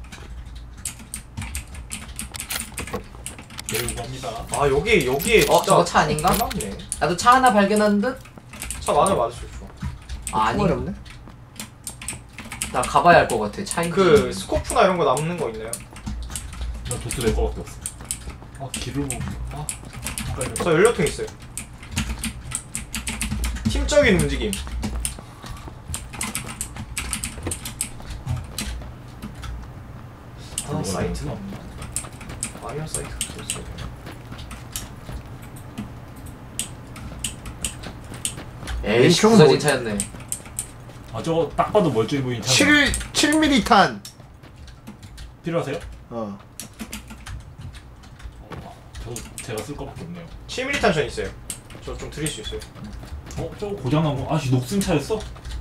배우고 갑니다. 아 여기 여기에 어, 저거 차 아닌가? 많네. 나도 차 하나 발견한 듯. 차 많으면 맞을 수 있어. 아, 아니. 총알이 없네. 나 가봐야 할 것 같아. 차인지. 그 스코프나 이런 거 남는 거 있나요? 나 도스 낼 거밖에 없어. 아 길을 못. 아. 헷갈려. 저 연료통 있어요. 팀적인 움직임. 아 그거 사이트가 없나? 없나? 마이어 사이트 있어요. 에이씨 왼쪽은 부서진 뭐- 차였네. 아 저거 딱 봐도 멀쩡해 보이는 차. 칠 칠 밀리미터 탄. 필요하세요? 어. 어, 저 제가 쓸 거밖에 없네요. 칠 밀리미터 탄 전 있어요. 저 좀 드릴 수 있어요. 어 저거 고장난 거. 아씨 녹슨 차였어?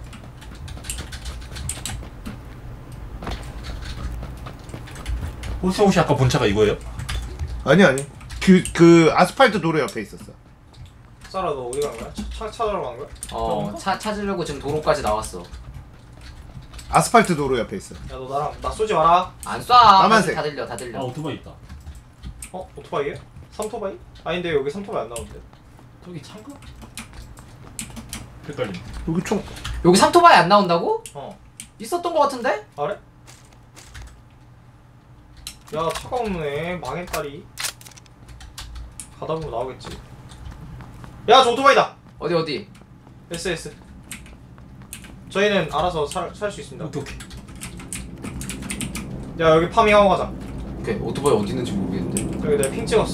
호시 혹시 아까 본 차가 이거예요? 아니 아니. 그 그 아스팔트 도로 옆에 있었어. 사라 너 어디 간 거야? 차, 차 찾으러 간 거야? 어, 차 찾으려고 지금 도로까지 나왔어. 아스팔트 도로 옆에 있어. 야 너 나랑 나 쏘지 마라. 안 쏴. 까만색. 다 들려, 다 아 들려. 오토바이 있다. 어 오토바이에? 삼토바이? 아닌데 여기 삼토바이 안 나오는데. 저기 창가? 헷갈림. 여기 총. 여기 삼토바이 안 나온다고? 어. 있었던 것 같은데? 아, 그래? 야 차가 없네. 망했다리. 가다 보면 나오겠지. 야 저 오토바이다. 어디 어디? 에스에스. 저희는 알아서 살 살 수 있습니다. 오케이 오케이. 야 여기 파밍하고 가자. 오케이 오토바이 어디 있는지 모르겠는데. 여기 내가 핑 찍었어.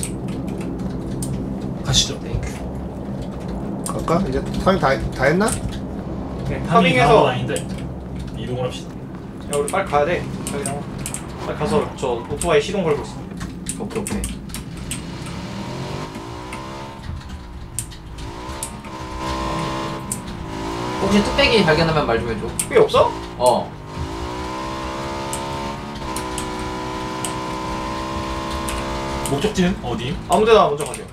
가시죠. 땡큐. 갈까? 이제 파밍 다, 다 했나? 네, 파밍이 파밍해서 다운 아닌데 이동을 합시다. 야 우리 빨리 가야 돼. 저기 나와. 빨리 가서 저 오토바이 시동 걸고 있어. 오케이 오케이. 혹시 뚝배기 발견하면 말 좀 해줘. 꽤 없어? 어. 목적지는 어디? 아무데나 먼저 가세요.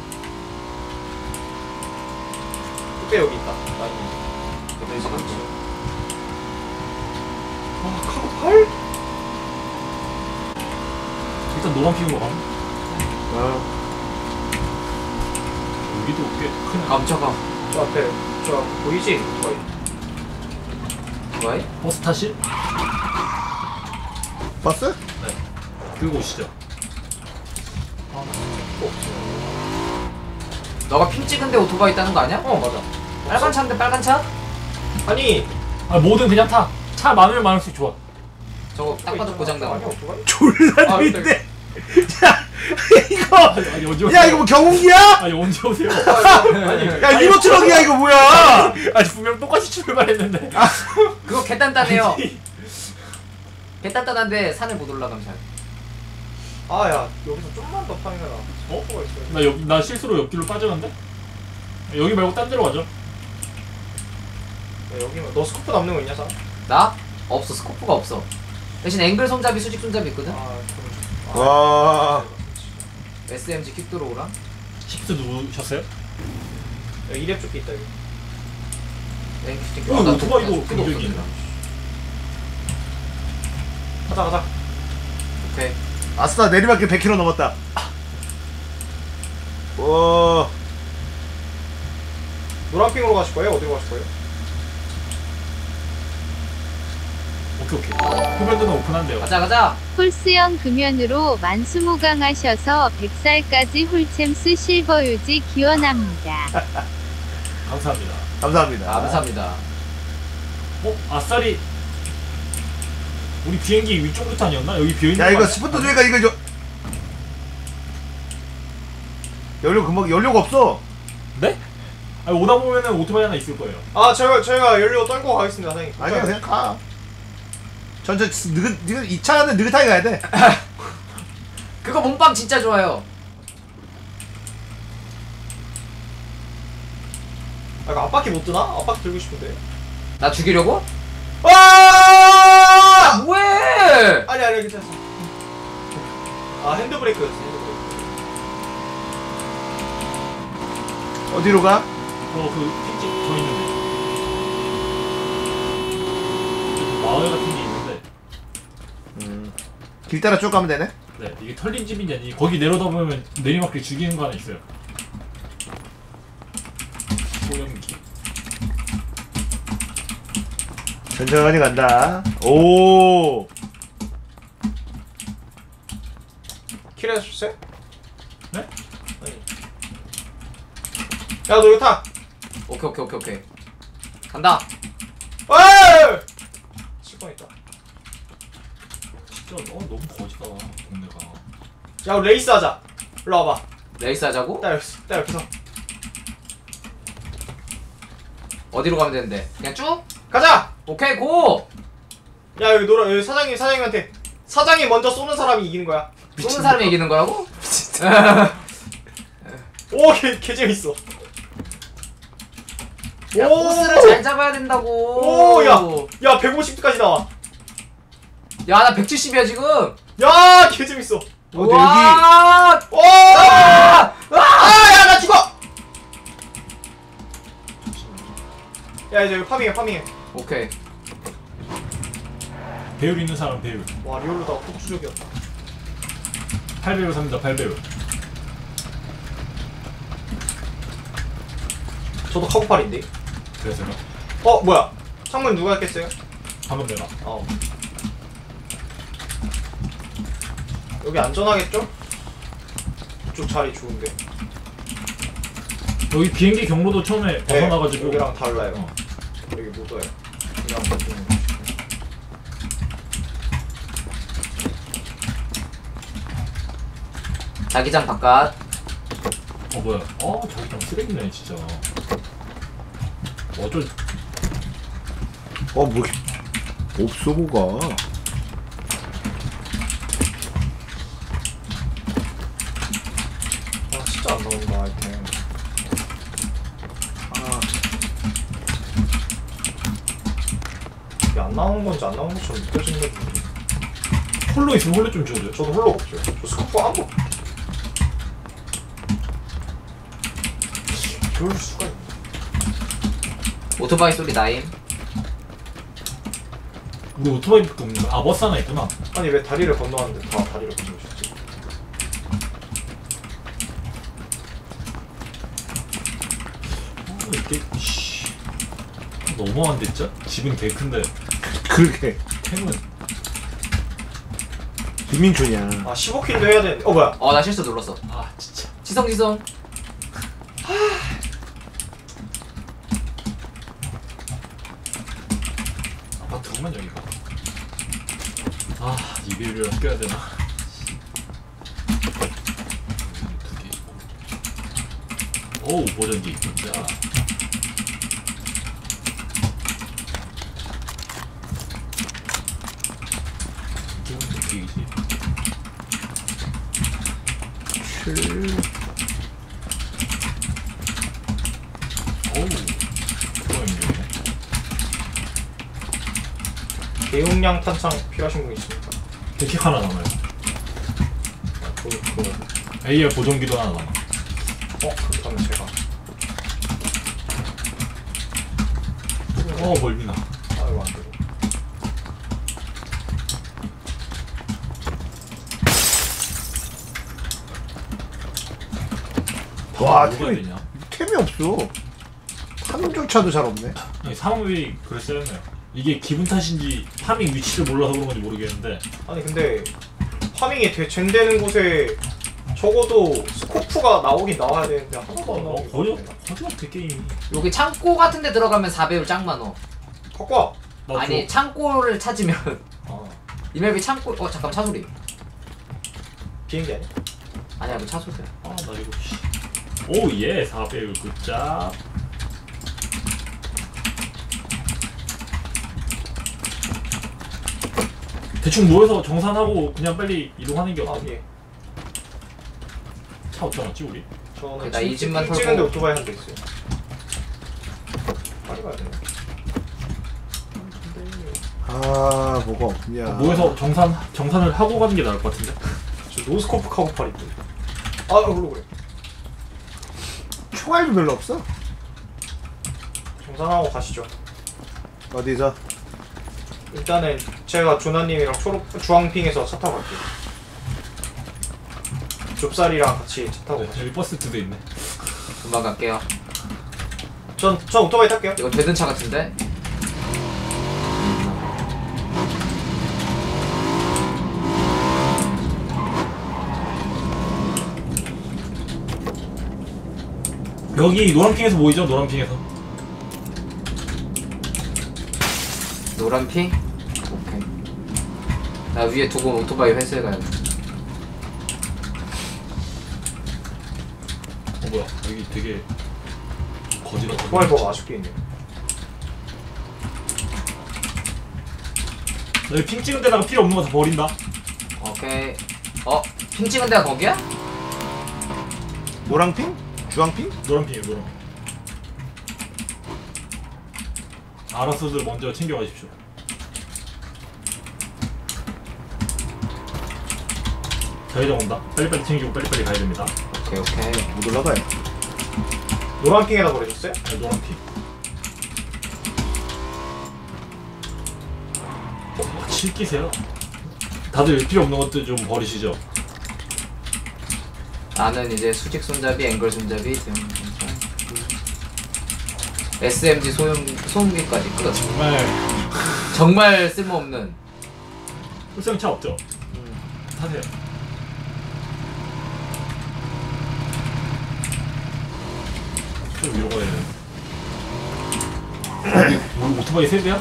그때 여기 있다. 라인. 네, 지금. 아, 카고 팔? 일단 노란 핑으로 가. 어. 여기도 꽤 크네. 깜짝아. 저 앞에 저 보이지? 거의. 뭐야? 버스 타실? 버스? 네. 들고 오시죠. 너가 핀 찍은데 오토바이 있다는 거 아니야? 어 맞아. 빨간 차인데 빨간 차? 아니 아 뭐든 그냥 타. 차 많으면 많을수록 좋아. 저거 딱 봐도 고장나고. 아니 오토바이? 졸라 아, 재밌네. 야 이거 아니 언제 오세요? 야 이거 뭐 경운기야? 아니 언제 오세요? 아니 야 유로 트럭이야 이거 뭐야? 아니 분명 똑같이 출발했는데. 그거 개단단해요. 개단단한데 산을 못 올라가면 잘. 아야 여기서 좀만 더 파밍해라. 어? 뭐가 있어요? 나 여기 나 실수로 옆길로 빠졌는데? 여기 말고 딴 데로 가죠. 야, 여기만 너 스코프 남는 거 있냐 사? 나? 없어. 스코프가 없어. 대신 앵글 손잡이, 수직 손잡이 있거든? 아 그럼. 와. 에스엠지 킥 들어오랑. 시프트 누르셨어요? 야, 이랩 조끼 있다 여기. 앵글 킥. 어, 아, 나 오토바이도 도- 도 공격이 없어. 가자 가자. 오케이. 아싸 내리막길 백 킬로미터 넘었다. 와. 노란핑으로 가실 거예요? 어디로 가실 거예요? 오케이 오케이. 흡연도는 오픈한대요. 가자 가자. 홀스형 금연으로 만수무강하셔서 백 살까지 홀챔스 실버 유지 기원합니다. 감사합니다. 감사합니다. 감사합니다. 어? 아싸리 우리 비행기 위쪽부터 아니었나? 여기 비어있는 야 거 이거 아니야? 스포트 주니까 이거 저 연료 금방 연료가 없어. 네? 아니 오다 보면은 오토바이 하나 있을 거예요. 아 저희가 저희가 연료 떨고 가겠습니다 사장님. 아니야 그냥 가. 전체 느긋 느긋 이 차는 느긋하게 가야 돼. 그거 몸빵 진짜 좋아요. 아 이거 앞바퀴 못 드나? 앞바퀴 들고 싶은데. 나 죽이려고? 아! 아 뭐해? 아니 아니 괜찮아. 아 핸드브레이크였어 핸드브레이크. 어디로 가? 저그 핀집 저 있는데 마을 같은 게 있는데 음. 길 따라 쭉 가면 되네. 네 이게 털린 집인지 아니 거기 내려다 보면 내리막길 죽이는 거 하나 있어요. 소염기. 천천히 간다. 오. 킬 해주세요? 네? 아니. 야 너 이거 타! 오케이 오케이 오케이 오케이. 간다. 에이! 칠번 있다. 진짜 어, 너무 거지다 동네가. 야 우리 레이스 하자. 일로 와봐. 레이스 하자고? 딱 여기 딱 여기서. 어디로 가면 되는데? 그냥 쭉? 가자! 오케이 고! 야 여기 노라 여기 사장님 사장님한테 사장이 먼저 쏘는 사람이 이기는 거야. 쏘는 사람이 이기는 거라고? 오, 개, 개 재밌어. 야, 오! 코스를 잘 잡아야 된다고. 오, 야, 야, 백오십 도까지 나와. 야, 나 백칠십이야 지금. 야, 개 재밌어. 어디 와! 오! 아! 아, 야, 나 죽어. 야, 이제 여기 파밍해, 파밍해. 오케이. 배율 있는 사람 배율. 와, 리얼로다가 폭주적이었다. 팔 배율 삽니다. 팔 배율. 저도 카고팔인데. 그래서요. 어, 뭐야? 창문 누가 했겠어요? 한번 내가. 어. 여기 안전하겠죠? 이쪽 자리 좋은데. 여기 비행기 경로도 처음에 벗어나가지고. 네, 여기랑 달라요. 어. 여기 못 와요. 그냥 좀. 자기장 바깥. 어 뭐야? 어 저기 좀 쓰레기네 진짜. 어쩔. 어, 뭐 없어 뭐가. 아, 진짜 안 나온다, 아이템. 아, 이게 안 나오는 건지 안 나오는 것처럼 느껴지는 게 홀로 있으면 홀로 좀 줘줘요. 저도 홀로 없죠. 저 스코프 안 먹. 그럴 수가 있네. 오토바이 소리 나임. 우리 오토바이밖에 없는 거야? 아 버스 하나 있구나. 아니 왜 다리를 건너왔는데 다 다리를 건너오셨지? 어, 이게 씨 너무한데 진짜? 집은 개 큰데 그렇게 탱은 김민초냐. 아 십오 킬도 해야 되는데. 어 뭐야? 어 나 실수 눌렀어. 아 진짜. 지성 지성. 아파트구만 여기가. 아 이베리를 껴야 되나? 두개 있고. 오우 보정기 진짜. 이건 어떻게이지? 오우 그거 힘들네. 대용량 탄창 필요하신 분 있습니까? 데킥 하나 남아요. 아, 그, 그, 에이알 보정기도 하나 남아. 어? 그렇다면 제가 어 멀미나. 아이고 안되고. 와, 뭐가 템이, 되냐? 템이 없어. 탐조차도 잘 없네. 아니, 상업이 그랬어요. 이게 기분 탓인지 파밍 위치를 몰라서 그런 건지 모르겠는데 아니 근데 파밍이 되, 젠되는 곳에 적어도 스코프가 나오긴 나와야 되는데 하나도 안 어, 나오고 거의 거의 같아 게임이. 여기 창고 같은 데 들어가면 사 배율 짱 많어. 갖고 와. 나 아니 창고를 찾으면 어. 이 맵이 창고. 어 잠깐 차 소리. 비행기 아니야? 아니야 그 차 소리야. 아나 이거 씨. 오예 사배율 굿잡. 대충 모여서 정산하고 그냥 빨리 이동하는 게 아 어때? 예. 차 어디다 놨지 우리? 저는 나이 집만 털고. 찍은데 오토바이 한 대 있어요. 빨리 가야 되네. 아, 뭐가 없냐. 모여서 정산 정산을 하고 가는 게 나을 것 같은데? 저 노스코프 카고팔 있던데. 아 그러고 그래. 총알도 별로 없어. 정산하고 가시죠. 어디서? 일단은 제가 조나님이랑 초록 주황핑에서 차 타고 갈게요. 좁쌀이랑 같이 차 타고 네, 가시죠. 여기 버스 두 대 있네. 금방 갈게요. 전, 전 오토바이 탈게요. 이거 되는 차 같은데? 여기 노란핑에서 모이죠 노란핑에서. 노란 핑? 오케이. 나 위에 두고 오토바이 회수해 가야 돼. 어 뭐야 여기 되게 거지다. 오토바이 뭐가 아쉽게 있네. 나 여기 핑 찍은 데다가 필요 없는 거 다 버린다. 오케이. 어? 핑 찍은 데가 거기야? 노랑핑? 주황핑? 노란핑이에요 노란핑. 알아서들 먼저 챙겨가십시오. 저희가 온다. 빨리빨리 챙기고 빨리빨리 가야 됩니다. 오케이 오케이. 못 올라가요. 노란핑에다 버리셨어요? 네, 노란핑. 어, 칠기세요. 다들 필요 없는 것들 좀 버리시죠. 나는 이제 수직 손잡이, 앵글 손잡이, 등 에스엠지 소음, 소음기까지 끝. 정말 정말 쓸모없는. 흡수차 없죠? 음. 타세요. 좀 위로 가야 돼. 뭐, 오토바이 세대야?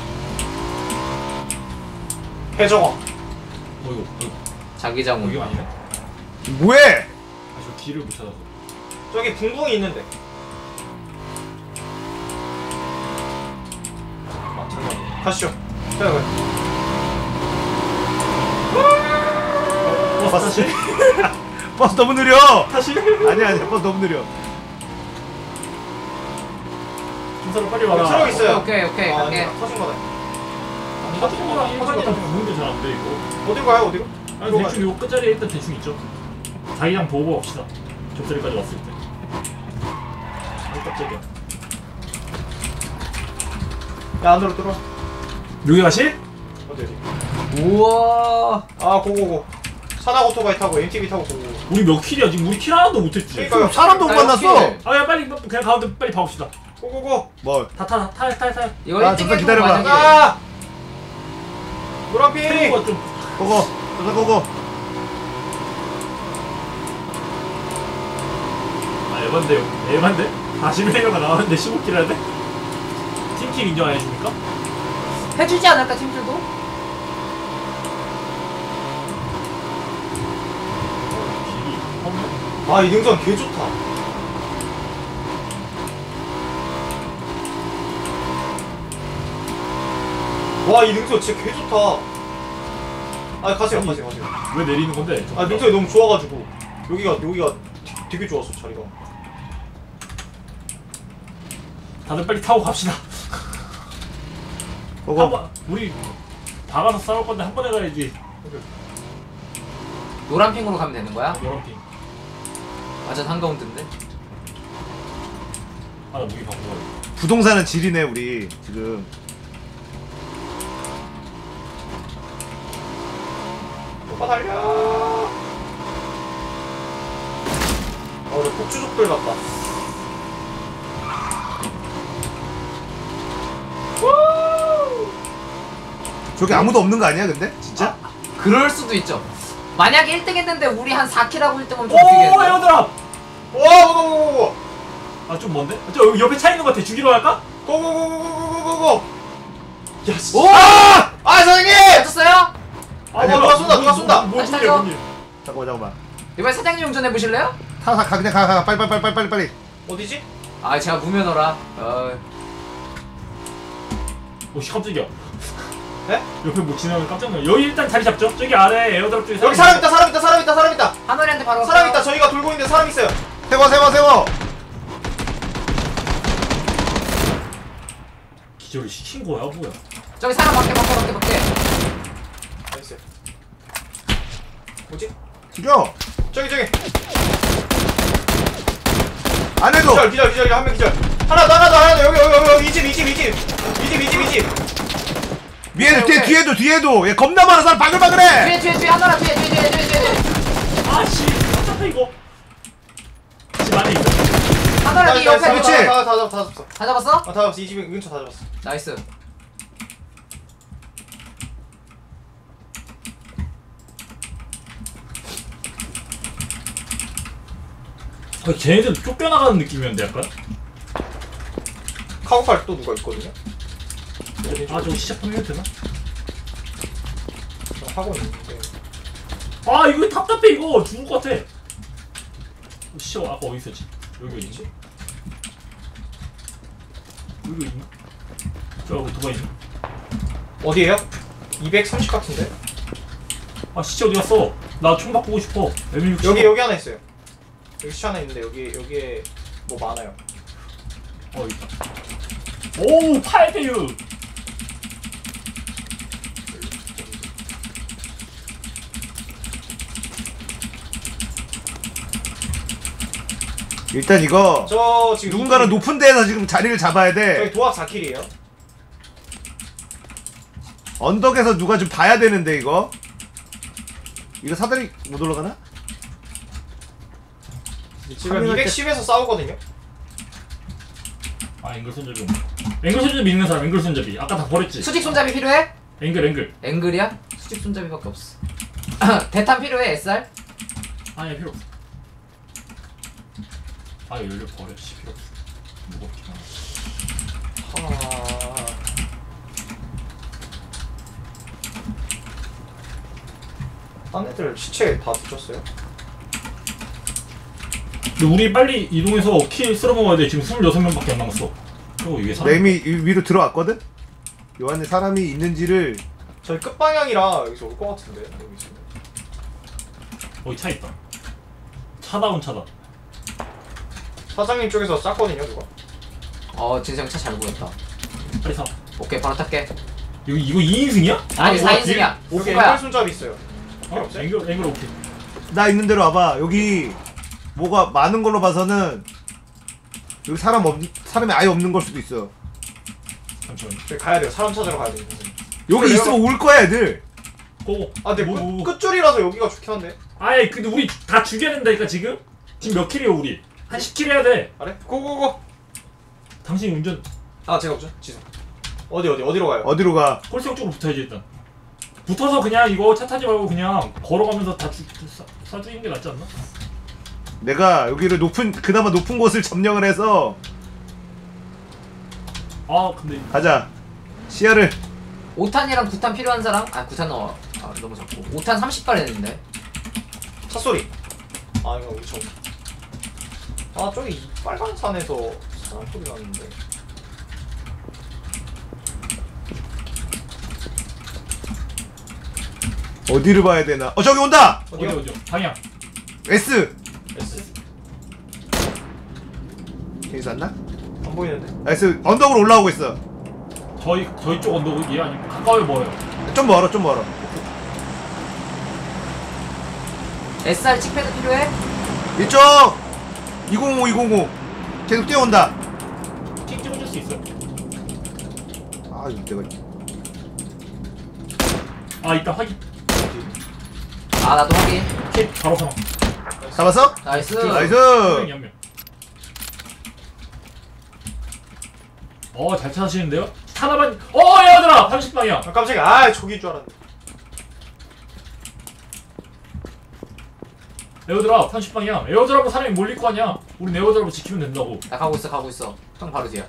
해적아. 어 이거 이거 자기장 여기가 온. 아니네. 뭐해? 아저 길을 못 찾아서. 저기 붕붕이 있는데. 아 잠깐만. 가시죠. 가요 가요. 어 다시 버스 너무 느려. 다시. 아니야, 아니야. 버스 너무 느려. 김사로 빨리 와라. 트럭 있어요. 오케이 오케이 아, 갈게. 아니, 터진 거네. 사진이랑 일반이랑 보는데 잘 안 돼 이거. 어디로 가요? 어디로? 아니 들어가요. 대충 요 끝자리에 일단 대충 있죠. 자기장 보고 갑시다. 좁다리까지 왔을 때. 깜짝이야. 야 안으로 들어와. 여기 가실? 어디 어디. 우와. 아 고고고. 산악 오토바이 타고 엠티비 타고 고고. 우리 몇 킬이야 지금? 우리 킬 하나도 못했지. 그러니까요. 사람도 못 나 만났어. 이렇게 아야 빨리 그냥 가운데 빨리 봐봅시다. 고고고. 뭘? 다타타타타 이거 아, 일 등 잠깐 해도 기다려봐. 만약에 아! 노란핑! 트리거 좀. 고고. 저자 고고. 아 에반데 에반데? 사십일 회가 나왔는데 십오 킬 하는데? 팀킬 인정 안 해줍니까? 해주지 않을까 팀들도? 길이 없네. 아 이 능선 개 좋다. 와 이 능선 진짜 개 좋다. 아 가세요 아니, 가세요 가세요. 왜 내리는 건데? 아 능선이 너무 좋아가지고 여기가 여기가 되- 되게 좋았어 자리가. 다들 빨리 타고 갑시다. 고고. 한번 우리 박아서 싸울 건데 한 번에 가야지. 노란 핑으로 가면 되는 거야? 여러 팀. 완전 한가운데인데? 아나 무기 바꿔. 부동산은 지리네 우리 지금. 오빠 달려. 아 우리 폭주족들 같다. 저기 아무도 없는 거 아니야 근데? 진짜? 그럴 수도 있죠. 만약에 일 등 했는데 우리 한 사 킬 하고 일 등 하면 좀 오 웃기겠는데? 에어드랍. 와 고고고고고. 아 좀 먼데? 저 여기 옆에 차 있는 거 같아. 죽이러 갈까? 고고고고고고고고. 야 씨. 오! 아! 아 사장님! 맞췄어요? 아 아니야, 누가 쏜다, 누가 쏜다. 뭔 다시 일이야 타죠. 뭔 일? 잠깐만 잠깐만. 이번에 사장님 운전해 보실래요? 타, 타, 가 그냥 가, 가, 빨리 빨리 빨리 빨리 빨리. 어디지? 아 제가 무면허라. 어... 오씨 깜짝이야. 네? 옆에 뭐 지나면 깜짝 놀라. 여기 일단 자리 잡죠. 저기 아래 에어드랍 쪽에 여기 사람 있다 사람 있다 사람 있다 사람 있다 하늘이한테 바로 사람 갈까요? 있다. 저희가 돌고 있는데 사람 있어요. 세워 세워 세워. 기절을 시킨 거야 뭐야? 저기 사람 밖에 밖에 밖에 밖에. 나이스. 뭐지? 죽여. 저기 저기. 안에도. 기절 기절 기절 한 명 기절. 하나 더 하나 더 하나 더 여기 여기 여기 이 집 이 집 이 집 이 집 이 집 이 집. 위에도 오케이, 뒤에 오케이. 뒤에도 뒤에도. 얘 겁나 많은 사람 바글바글해. 뒤에 뒤에 뒤에 하늘아 뒤에 뒤에 뒤에 뒤에 뒤에. 아씨 깜짝이야 이거. 집 안에 있어. 하늘아 네 옆에 그렇지. 그거. 다다 다 잡았어. 다 잡았어? 아 다 잡았어. 이 집 근처 다 잡았어. 나이스. 아, 쟤네들 쫓겨나가는 느낌이었는데 약간. 카고팔 또 누가 있거든요. 아 저거 시작하면 해도 되나? 저 하고 있는데. 아 이거 답답해 이거 죽을 것 같아. 씨 아까 어디 있었지? 여기 있지? 여기 있나? 저기 누가 있나? 어디에요? 이백삼십 같은데? 아 시체 어디 갔어? 나 총 바꾸고 싶어. 엠 여기 여기 하나 있어요. 여기 시체 하나 있는데 여기 여기에 뭐 많아요. 어 있다. 오 팔 대 육. 일단 이거 저 지금 누군가는 높은 데에서 지금 자리를 잡아야 돼. 저희 도합 사 킬이에요. 언덕에서 누가 좀 봐야 되는데 이거. 이거 사다리 못 올라가나? 지금 파밍할 때- 이백십에서 싸우거든요. 아 앵글 손잡이 없네. 앵글 손잡이 있는 사람 앵글 손잡이. 아까 다 버렸지? 수직 손잡이 필요해? 앵글 앵글. 앵글이야? 수직 손잡이밖에 없어. 대탄 필요해 에스알? 아니 필요 없어. 아 연료 버려. 씨 필요 없어. 무겁긴 하네. 하... 딴 애들 시체 다 붙였어요? 근데 우리 빨리 이동해서 킬 쓸어 먹어야 돼. 지금 스물여섯 명밖에 안 남았어. 그리고 이게 사람. 램이 위- 위로 들어왔거든? 요 안에 사람이 있는지를. 저희 끝방향이라 여기서 올 것 같은데 여기 있으면. 거기 차 있다. 차다운 차다. 사장님 쪽에서 쌌거든요 누가. 어 진성 차 잘 구했다. 빨리 사. 오케이 바로 탈게. 여기 이거 이 인승이야? 아니 뭐야, 사 인승이야. 여기 오프가야. 앵글 손잡이 있어요. 뒤에? 어? 앵글 앵글 오케이. 나 있는 대로 와봐. 여기 뭐가 많은 걸로 봐서는 여기 사람 없 사람이 아예 없는 걸 수도 있어. 잠시만요. 저기 가야 돼요. 사람 찾으러 가야 돼요. 여기 그래, 있으면 올 거야 애들. 고고. 아, 근데 뭐, 뭐, 끝, 뭐. 끝줄이라서 여기가 좋긴 한데. 아이 근데 우리 다 죽여야 된다니까 지금? 지금 몇 킬이에요 우리? 한 십 킬 해야 돼. 아래? 고고고. 당신이 운전 아, 제가 없죠. 지성. 어디 어디 어디로 가요? 어디로 가? 홀수역 쪽으로 붙어야지 일단. 붙어서 그냥 이거 차 타지 말고 그냥 걸어가면서 다 죽, 쏴, 쏴주는 게 낫지 않나? 내가 여기를 높은 그나마 높은 곳을 점령을 해서 아 근데 가자. 시야를. 오 탄이랑 구 탄 필요한 사람? 아 구 탄 어, 아, 너무 작고 오 탄 삼십 발 했는데. 차 소리. 아, 이거 우리 차. 아, 저기 빨간 산에서 사람 소리 났는데. 어디를 봐야 되나? 어 저기 온다. 어디 어디요? 어디요? 방향. S. S. 여기서 왔나? 안 보이는데. S 언덕으로 올라오고 있어. 저희 저희 쪽 언덕이 아니고 가까워요 뭐예요? 좀 멀어 좀 멀어. 에스알 칙패드 필요해? 이쪽 이공오 이공오 계속 뛰어온다. 킥 찍어줄 수 있어요. 아 이거 내가 아 이따 확인. 아 나도 확인. 킥 바로 사망. 잡았어? 나이스. 나이스. 한 명. 어잘 찾으시는데요? 하나만. 어 얘들아 삼십 방향. 아, 깜짝이야. 아, 저기인 줄 알았네. 에어드랍 삼십 방향. 에어드랍은 사람이 몰릴 거 아니야. 우리 에어드랍을 지키면 된다고. 나 가고 있어 가고 있어. 형 바로 뒤야.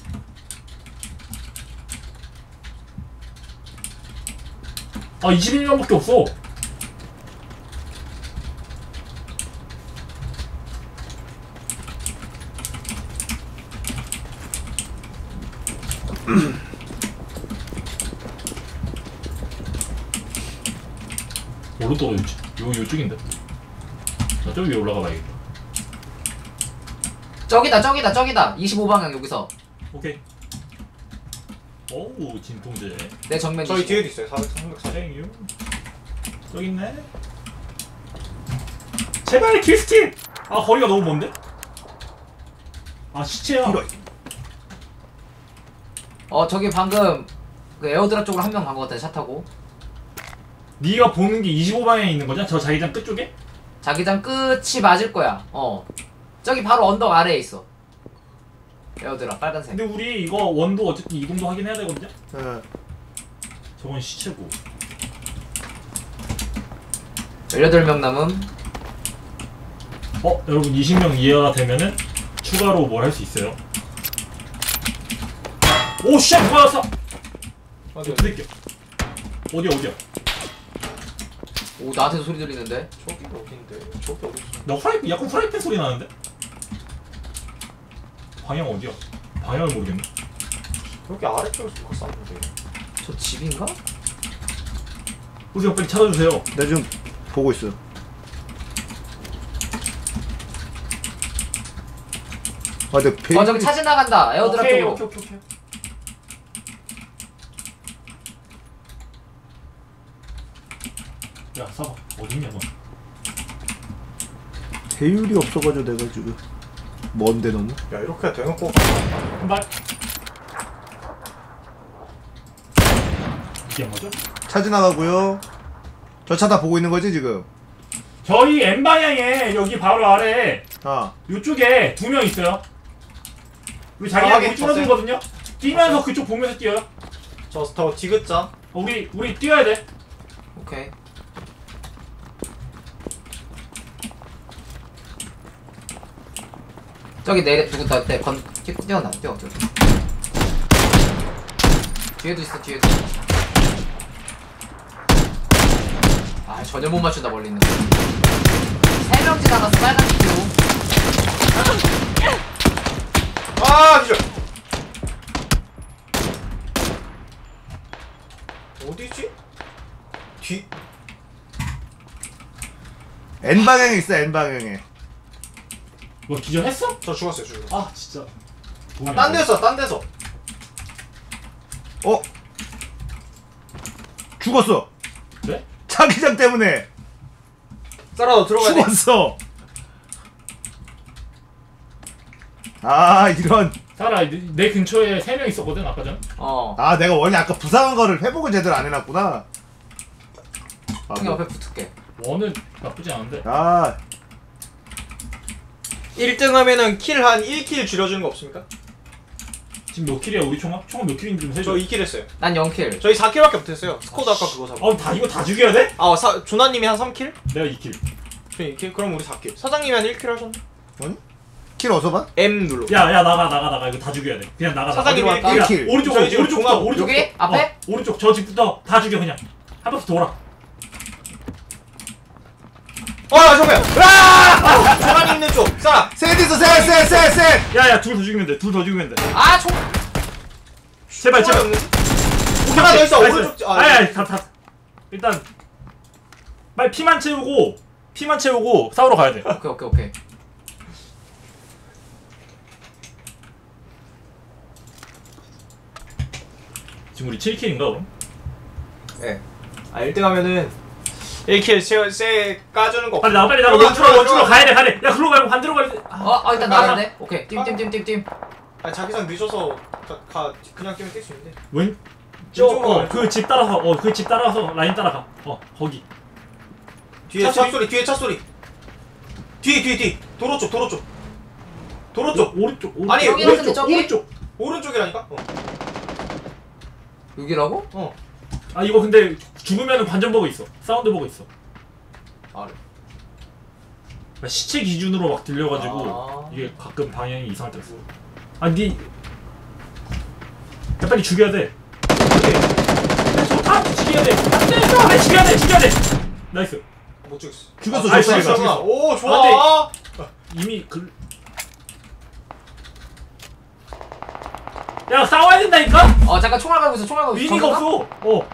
아 이십일 명밖에 없어. 어디로 떨어졌지? 요 요쪽인데. 나 저기 위에 올라가 봐야겠다. 저기다 저기다 저기다. 이십오 방향 여기서. 오케이. 오우 진통제. 내 정면. 저희 이십오. 뒤에도 있어요. 사백, 삼백사십. 땡유. 저기 있네. 제발 킬스틱. 아 거리가 너무 먼데? 아 시체야. 이런. 어 저기 방금 그 에어드랍 쪽으로 한 명 간 것 같아 차 타고. 네가 보는 게 이십오 방향에 있는 거냐? 저 자기장 끝쪽에? 자기장 끝이 맞을 거야. 어. 저기 바로 언덕 아래에 있어. 에어드랍 빨간색. 근데 우리 이거 원도 어쨌든 이동도 확인해야 되거든요? 어. 저건 시체고. 열여덟 명 남음. 어? 여러분 이십 명 이하가 되면은 추가로 뭘 할 수 있어요. 오 쉣! 뭐야 사! 어디 어디? 부대껴. 어디야 어디야? 오 나한테도 소리 들리는데. 저기 어딘데? 저기 어디 있어? 나 프라이팬 약간 프라이팬 소리 나는데? 방향 어디야? 방향을 모르겠네. 여기 아래쪽에서 누가 쐈는데. 저 집인가? 우리 형 빨리 찾아주세요. 나 지금 보고 있어. 아, 내 배. 어 저기 차 지나간다. 에어드랍 오케이, 쪽으로. 오케이 오케이 오케이. 야 사봐 어딨냐 너. 배율이 없어가지고 내가 지금 먼데 너무. 야, 이렇게 대놓고 한발. 이게 안 맞아? 차 지나가고요. 저 차 다 보고 있는 거지 지금. 저희 N 방향에 여기 바로 아래 아, 이쪽에 두 명 있어요. 우리 아, 자기가 확인, 우리 줄어들거든요. 뛰면서 그쪽 보면서 뛰어요. 저저 디귿자. 어, 우리 우리 뛰어야 돼. 오케이. 저기 내려 누구 나내 건 뛰- 뛰어나 뛰어 저기. 뒤에도 있어 뒤에도. 아 전혀 못 맞춘다 멀리 있는 거. 세 명 지나갔어 빨간 뒤로. 아, 기절. 어디지? 뒤. N 방향에 있어 N 방향에. 뭐 기절했어? 저 죽었어요, 죽었어. 아 진짜. 아, 딴 데서, 딴 데서. 어? 죽었어. 네? 자기장 때문에 따라 너 들어가야 돼. 죽었어. 아 이런. 따라 내, 내 근처에 세 명 있었거든 아까 전. 어. 아 내가 원래 아까 부상한 거를 회복을 제대로 안 해놨구나. 아, 형 뭐. 옆에 붙을게. 원은 나쁘지 않은데. 아 일 등 하면은 킬 한 일 킬 줄여주는 거 없습니까? 지금 몇 킬이야 우리 총합? 총합 몇 킬인지 좀 세줘. 저 이 킬 했어요. 난 영 킬. 저희 사 킬밖에 못했어요. 스쿼드 아까 그거 사고. 어, 다 이거 다 죽여야 돼? 아, 사, 조나님이 한 삼 킬? 내가 이 킬. 저희 이 킬? 그럼 우리 사 킬. 사장님이 한 일 킬 하셨네? 킬 어서 봐? M 눌러. 야, 야 나가 나가 나가 이거 다 죽여야 돼. 그냥 나가 나가. 사장님이 어디로 갈까? 일 야, 킬. 오른쪽 저희 지금 오른쪽부터 종합- 오른쪽. 여기? 앞에? 어, 오른쪽 저 집부터 다 죽여 그냥. 한 바퀴 돌아. 어, 야, 잠깐만! 으아! 조나님 있는 쪽! 쏴! 셋 있어 셋셋셋셋. 야야 둘 더 죽이면 돼. 둘 더 죽이면 돼. 아 총. 제발 제발. 없는지? 하나 더 있어, 나이스. 오른쪽. 아, 아니 아니 다 다. 일단 빨리 피만 채우고 피만 채우고 싸우러 가야 돼. 오케이 오케이 오케이. 지금 우리 칠 킬인가 그럼? 네. 아, 일 등 하면은 일 킬 세, 세 까주는 거 빨리 나가 빨리 나가. 들어가, 원주로 들어가, 원주로 들어가. 가야 돼 가야 돼. 야 글로 말고 반대로 가야 돼. 아, 어, 어 일단 나가. 나가는데. 오케이. 띵띵띵띵띵. 아, 자기장 늦어서 가, 가, 그냥 뛰면 뛸 수 있는데. 왼. 왼쪽으로 가, 저그 집 따라서 어 그 집 따라서 라인 따라가. 어 거기. 뒤에 차 소리, 뒤에 차 소리. 뒤에, 뒤에, 뒤에. 도로 쪽, 도로 쪽. 도로 쪽. 오른쪽 오른쪽. 아니, 여기 있는데 오른쪽 저기? 오른쪽. 오른쪽이라니까? 어. 여기라고? 어. 아 이거 근데 죽으면은 관전 보고 있어. 사운드 보고 있어. 아래. 그러니까 시체 기준으로 막 들려가지고 아. 이게 가끔 방향이 이상할 때 있어. 아니 야, 빨리 죽여야 돼. 좋다. 죽여야 돼. 안돼. 빨리 죽여야 돼. 죽여야 돼. 나이스. 못 죽였어. 죽였어, 아, 죽였어, 죽였어. 죽였어. 오, 좋아. 아, 이미 그. 야 싸워야 된다니까. 어 잠깐 총알 가고 있어. 총알 가고 있어. 의미가 정상가? 없어. 어.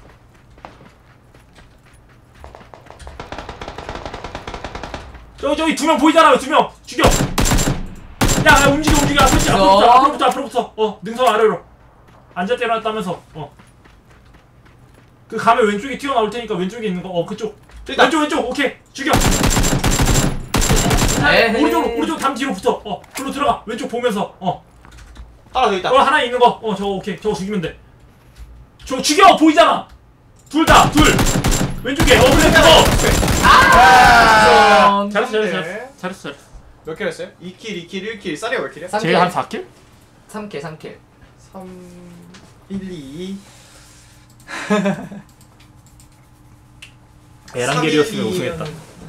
저기 저기 두 명 보이잖아. 두 명 죽여. 야, 야 움직여 움직여. 앞으로 붙여, 앞으로 붙어 앞으로 붙어 앞으로 붙어. 어 능선 아래로. 앉아 때려놨다면서. 어. 그 가면 왼쪽에 튀어나올 테니까 왼쪽에 있는 거. 어 그쪽. 일단. 왼쪽 왼쪽 오케이 죽여. 에헤이. 오른쪽 오른쪽 담 뒤로 붙어. 어 글로 들어가. 왼쪽 보면서. 어. 하나 더 있다. 어 하나 있는 거. 어 저거 오케이. 저거 죽이면 돼. 저거 죽여 보이잖아. 둘 다 둘. 왼쪽에 어 그래 그거. 아. 잘했어 잘했어 네. 잘했어 잘했어 잘했어. 몇 킬 했어요? 이 킬, 이 킬, 일 킬. 쌀이가 몇 킬이야? 삼 킬. 제일 한 사 킬? 삼 킬 삼 킬. 삼, 일, 이. 에란겔이었으면 우승했다.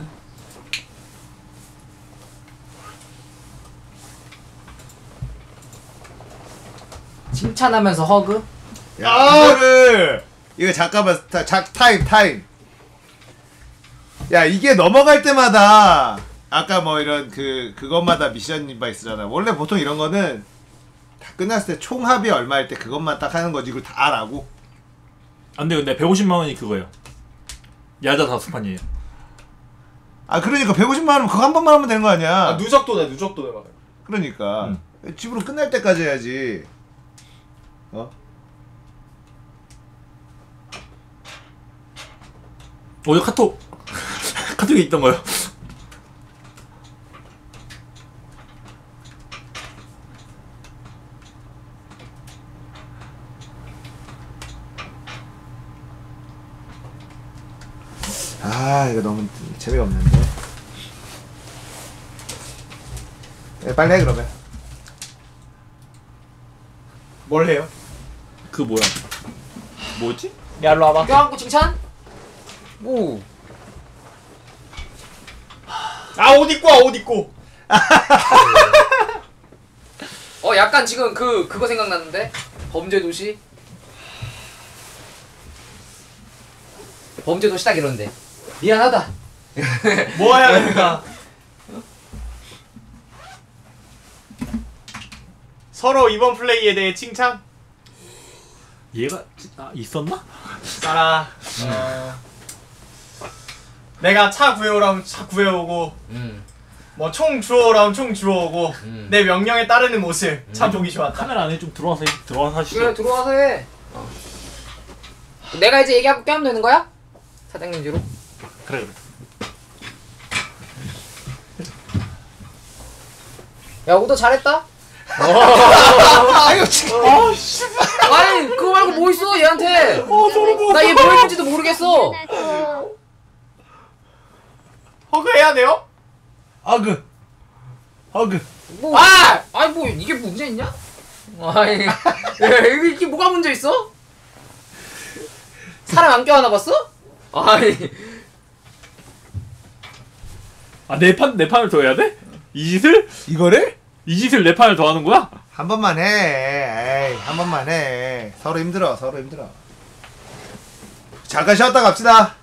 칭찬하면서 허그? 야 이거를 이거 잠깐만 타, 자, 타임 타임. 야 이게 넘어갈 때마다 아까 뭐 이런 그 그것마다 미션 바 있었잖아. 원래 보통 이런 거는 다 끝났을 때 총합이 얼마일 때 그것만 딱 하는 거지. 이걸 다 알아고. 안돼 근데 백오십만 원이 그거예요. 야자 다섯 판이에요. 아 그러니까 백오십만 원이면 그거 한 번만 하면 되는 거 아니야. 아, 누적도네, 누적도네, 맞아요. 그러니까 집으로 끝날 때까지 해야지. 어? 어디 카톡 카톡에 있던 거요. 아 이거 너무 재미가 없는데. 네, 빨리 해 그러면. 뭘 해요? 그 뭐야? 뭐였지? 야, 일로 와봐. 껴안고 칭찬? 오. 아, 옷 입고 와, 옷 입고. 어 약간 지금 그 그거 생각났는데 범죄도시. 범죄도시 딱 이런데 미안하다. 뭐 해야 됩니까? 서로 이번 플레이에 대해 칭찬? 얘가 아, 있었나? 쌀아. 어... 내가 차 구해오라면 차 구해오고, 음. 뭐 총 주워오라면 총 주워오고, 음. 내 명령에 따르는 모습 참 보기 좋았다. 카메라 안에 좀 들어와서 해- 들어와서 하시죠. 그래 들어와서 해. 어. 내가 이제 얘기하고 껴면 되는 거야? 사장님 뒤로. 그래 그래. 야 오더 잘했다. 아유 지금. 아니 그거 말고 뭐 있어 얘한테. 어 소름 돋았어. 나 얘 뭐 했는지도 모르겠어. 허그 해야 돼요? 허그. 허그. 뭐, 아! 아니 뭐 이게 문제 있냐? 아니 이게, 이게 뭐가 문제 있어? 사람 안 껴안아 봤어? 아니 아 네 판 네 판을 더 해야 돼? 이 짓을? 이거를? 이 짓을 네 판을 더 하는 거야? 한 번만 해. 에이, 한 번만 해. 서로 힘들어. 서로 힘들어. 잠깐 쉬었다 갑시다.